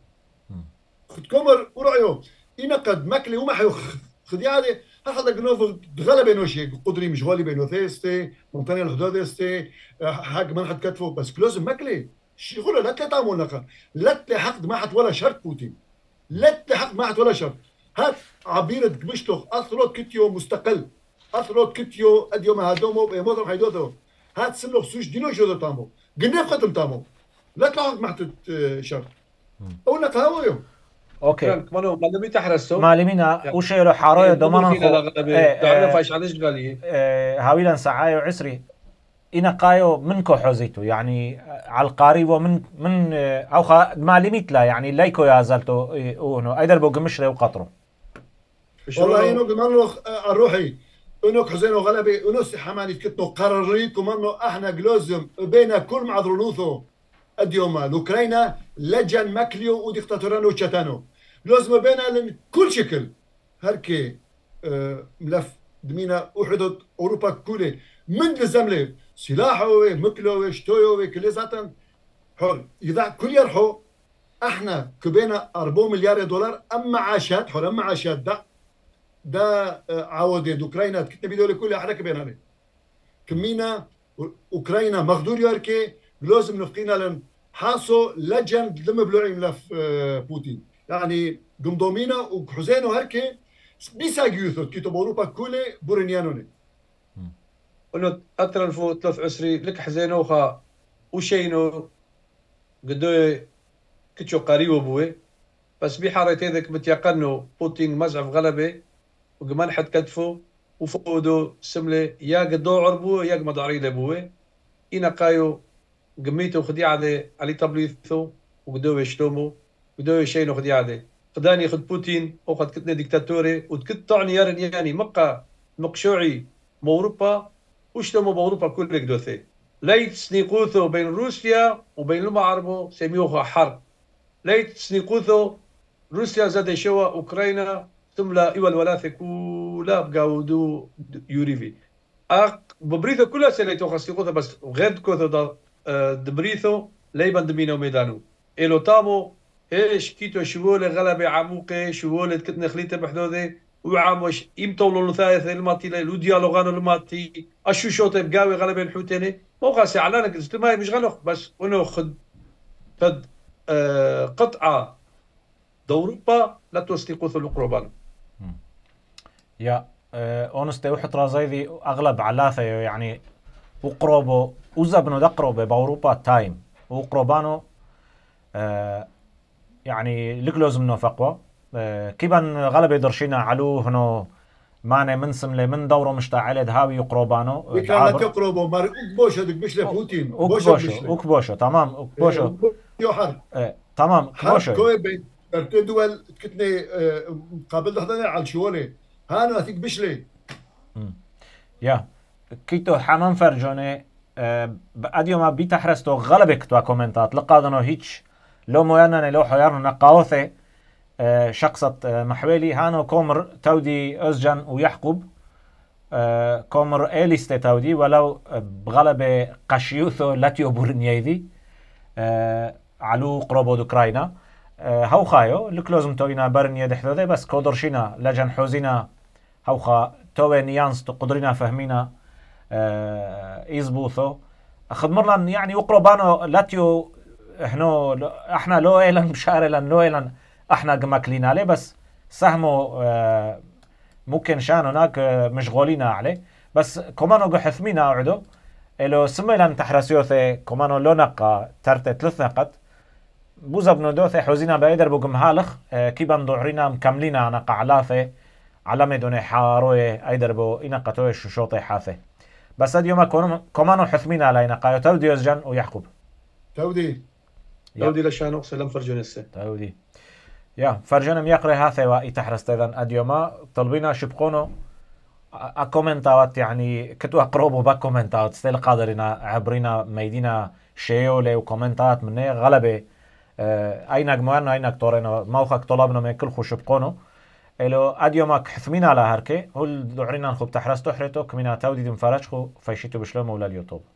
خد كومر ورعيو إنا قد مكلي ومحيو خدي عادي هذا جنوف غلب نوشي قدري مش غالي بينو ثيستي ممتنع الحدود استي حق من حد كتفه بس كلوز مكلي شغله لا تعمل نقا لا تحقد ما حد ولا شرط بوتين لا تحقد ما حد ولا شرط هات عبيرة بشتوخ أثروت كتيو مستقل أثروت كتيو أديو ما هادومو بموضوع حيدوتو هات سملوخ سوش دينو شو تامو قلنا ختم تامو لا تحقد ما حد شرط أولا تهاو يوم اوكي كمانو معلمي تحرسو معلمينا وشيلو حاروية دومانا فايش عليش قالي هاويلا سعايو عسري إنا قايو منكو حوزيتو يعني على القارب من أو معلميت لا يعني لايكو يا زالتو إنه أيدر بوق مشري وقطرو والله إنه كمان الروحي إنه حزينو غلبي إنه حماني كتنو قرريكم إنه إحنا جلوزم بين كل معذرونوثو اليوم الأوكرانيا لجن مكليو وديكتاتورانو تشاتانو لازم بينا كل شكل هركي ملف دمينا وحدة أوروبا كله من الزملة سلاحه مكلو شتويو كل ذاتن حر إذا كل يرحو احنا كبينا 4 مليار دولار أما عاشات حر أما عاشات دا عودة أوكرانيا كتنا بيدولي كله احنا كبينا عليه كمينا أوكرانيا مغدور يركي لازم نفقينا لن حاسو لجن لما بلوعي ملف بوتين يعني قمضومينا وحزينو هركي بيساقيوثو كيتو بأوروبا كله بورنيانوني قلت أترى فو 3 عسري لك حزينوخا وشينو قدو كتشو قريبو بوي بس بحارتي ذاك متيقنو بوتين مزعف غلبة وقمان حد كتفو وفودو سملة يا قدو عربو يا قمد عريضة بوي إنا قايو قميتو خدي علي تبليثو وقدو يشتومو قدو شينو خدي عليه خداني خد بوتين او خد كتنا ديكتاتوري وتكت طعني يارن يعني مقا مقشوعي موروبا وشتمو باوروبا كل قدوثي ليت سنيقوثو بين روسيا وبين لما عربو سميوها حرب ليت سنيقوثو روسيا زاد شوا اوكرانيا ثم لا ايوال ولاثي كولا بقاودو يوريفي ببريثو كلها سليتو خاصيقوثو بس غير كوثو دبريثو ليبان دمينو ميدانو إلو تامو إيش كيتو شوولة غلبة عموقة شوولة كتنا خليته بحدودة وعاموش يمتولو الثالث الماتي لو ديالوغانو الماتي أشو شوطة بقاوي غلبة الحوتيني موقع سعلانك الاجتماعي مش غنوخ بس ونو خد قطعة دوروبا لا تستيقوث القربان يا أونستي وحط رازايدي أغلب علاثة يعني وقربو وزبنو دقربو بأوروبا تايم وقربانو يعني لكلوزم نو فقوة كيبان غلبة درشينا علو هنو ماني من سملة من دورو مشتعلة هاوي يقربانو كان لك يقربو مار أكبوشو دك بشلة بوتين أكبوشو تمام أكبوشو يوحر تمام أكبوشو كوي بين دول كتني قابل حضاني على الشوالي هانو هثيك بشلة يا كيتو حمام فرجوني اديو ما بيتحرستو غلبك تو كومنتات لقادنو هيتش لو مويانا لو حيارنا نقاوثي شخصة محويلي هانو كومر تودي أزجن ويحقب كومر إيليست تودي ولو بغلبة قشيوثو لاتيو بورنيذي علو قربو دوكراينا هاو خايو لكلوزم توينا برنيا دحذوذي بس كودرشينا لجن حوزينا هاو خا توي نيانس تقدرنا فهمينا إيزبوثو خدمرنا يعني وقربانو لاتيو احنا لو إيلان بشارلان لو إيلان احنا قماكلين عليه بس سهمو ممكن شان هناك مشغولين عليه بس كمانو قحثمينا عدو إلو سميلان تحرسيوثي كمانو لو نقا ترتي 3 نقط بوزا بنودوثي حوزينا بايدر بوقم هالخ كيبان دعرينا مكملينا نقا علاثي علامة دوني حاروي ايدر بو إنقاتوي شوشوطي حاثي بس اليوم كمانو حثمينا على نقايو تودي يزجن ويحقب تودي لشانو سلام فرجونيسي تودي يا فرجنا ميقري هاثي وإتحرست إذن أديوما طلبينا شبقونو أكومنتات يعني كتو أقربوا بكومنتات ستيل قادرنا عبرينا ميدينا شيولي وكومنتات مني غلبة أينك موانو أينك طورينا موخك طلبنا من كل خو شبقونو إلو أديوما كحثمين على هركي هول دعرينا نخوب تحرستو حريتو كمينا تودي دم فرجخو فيشيتو بشلوم ولا اليوتيوب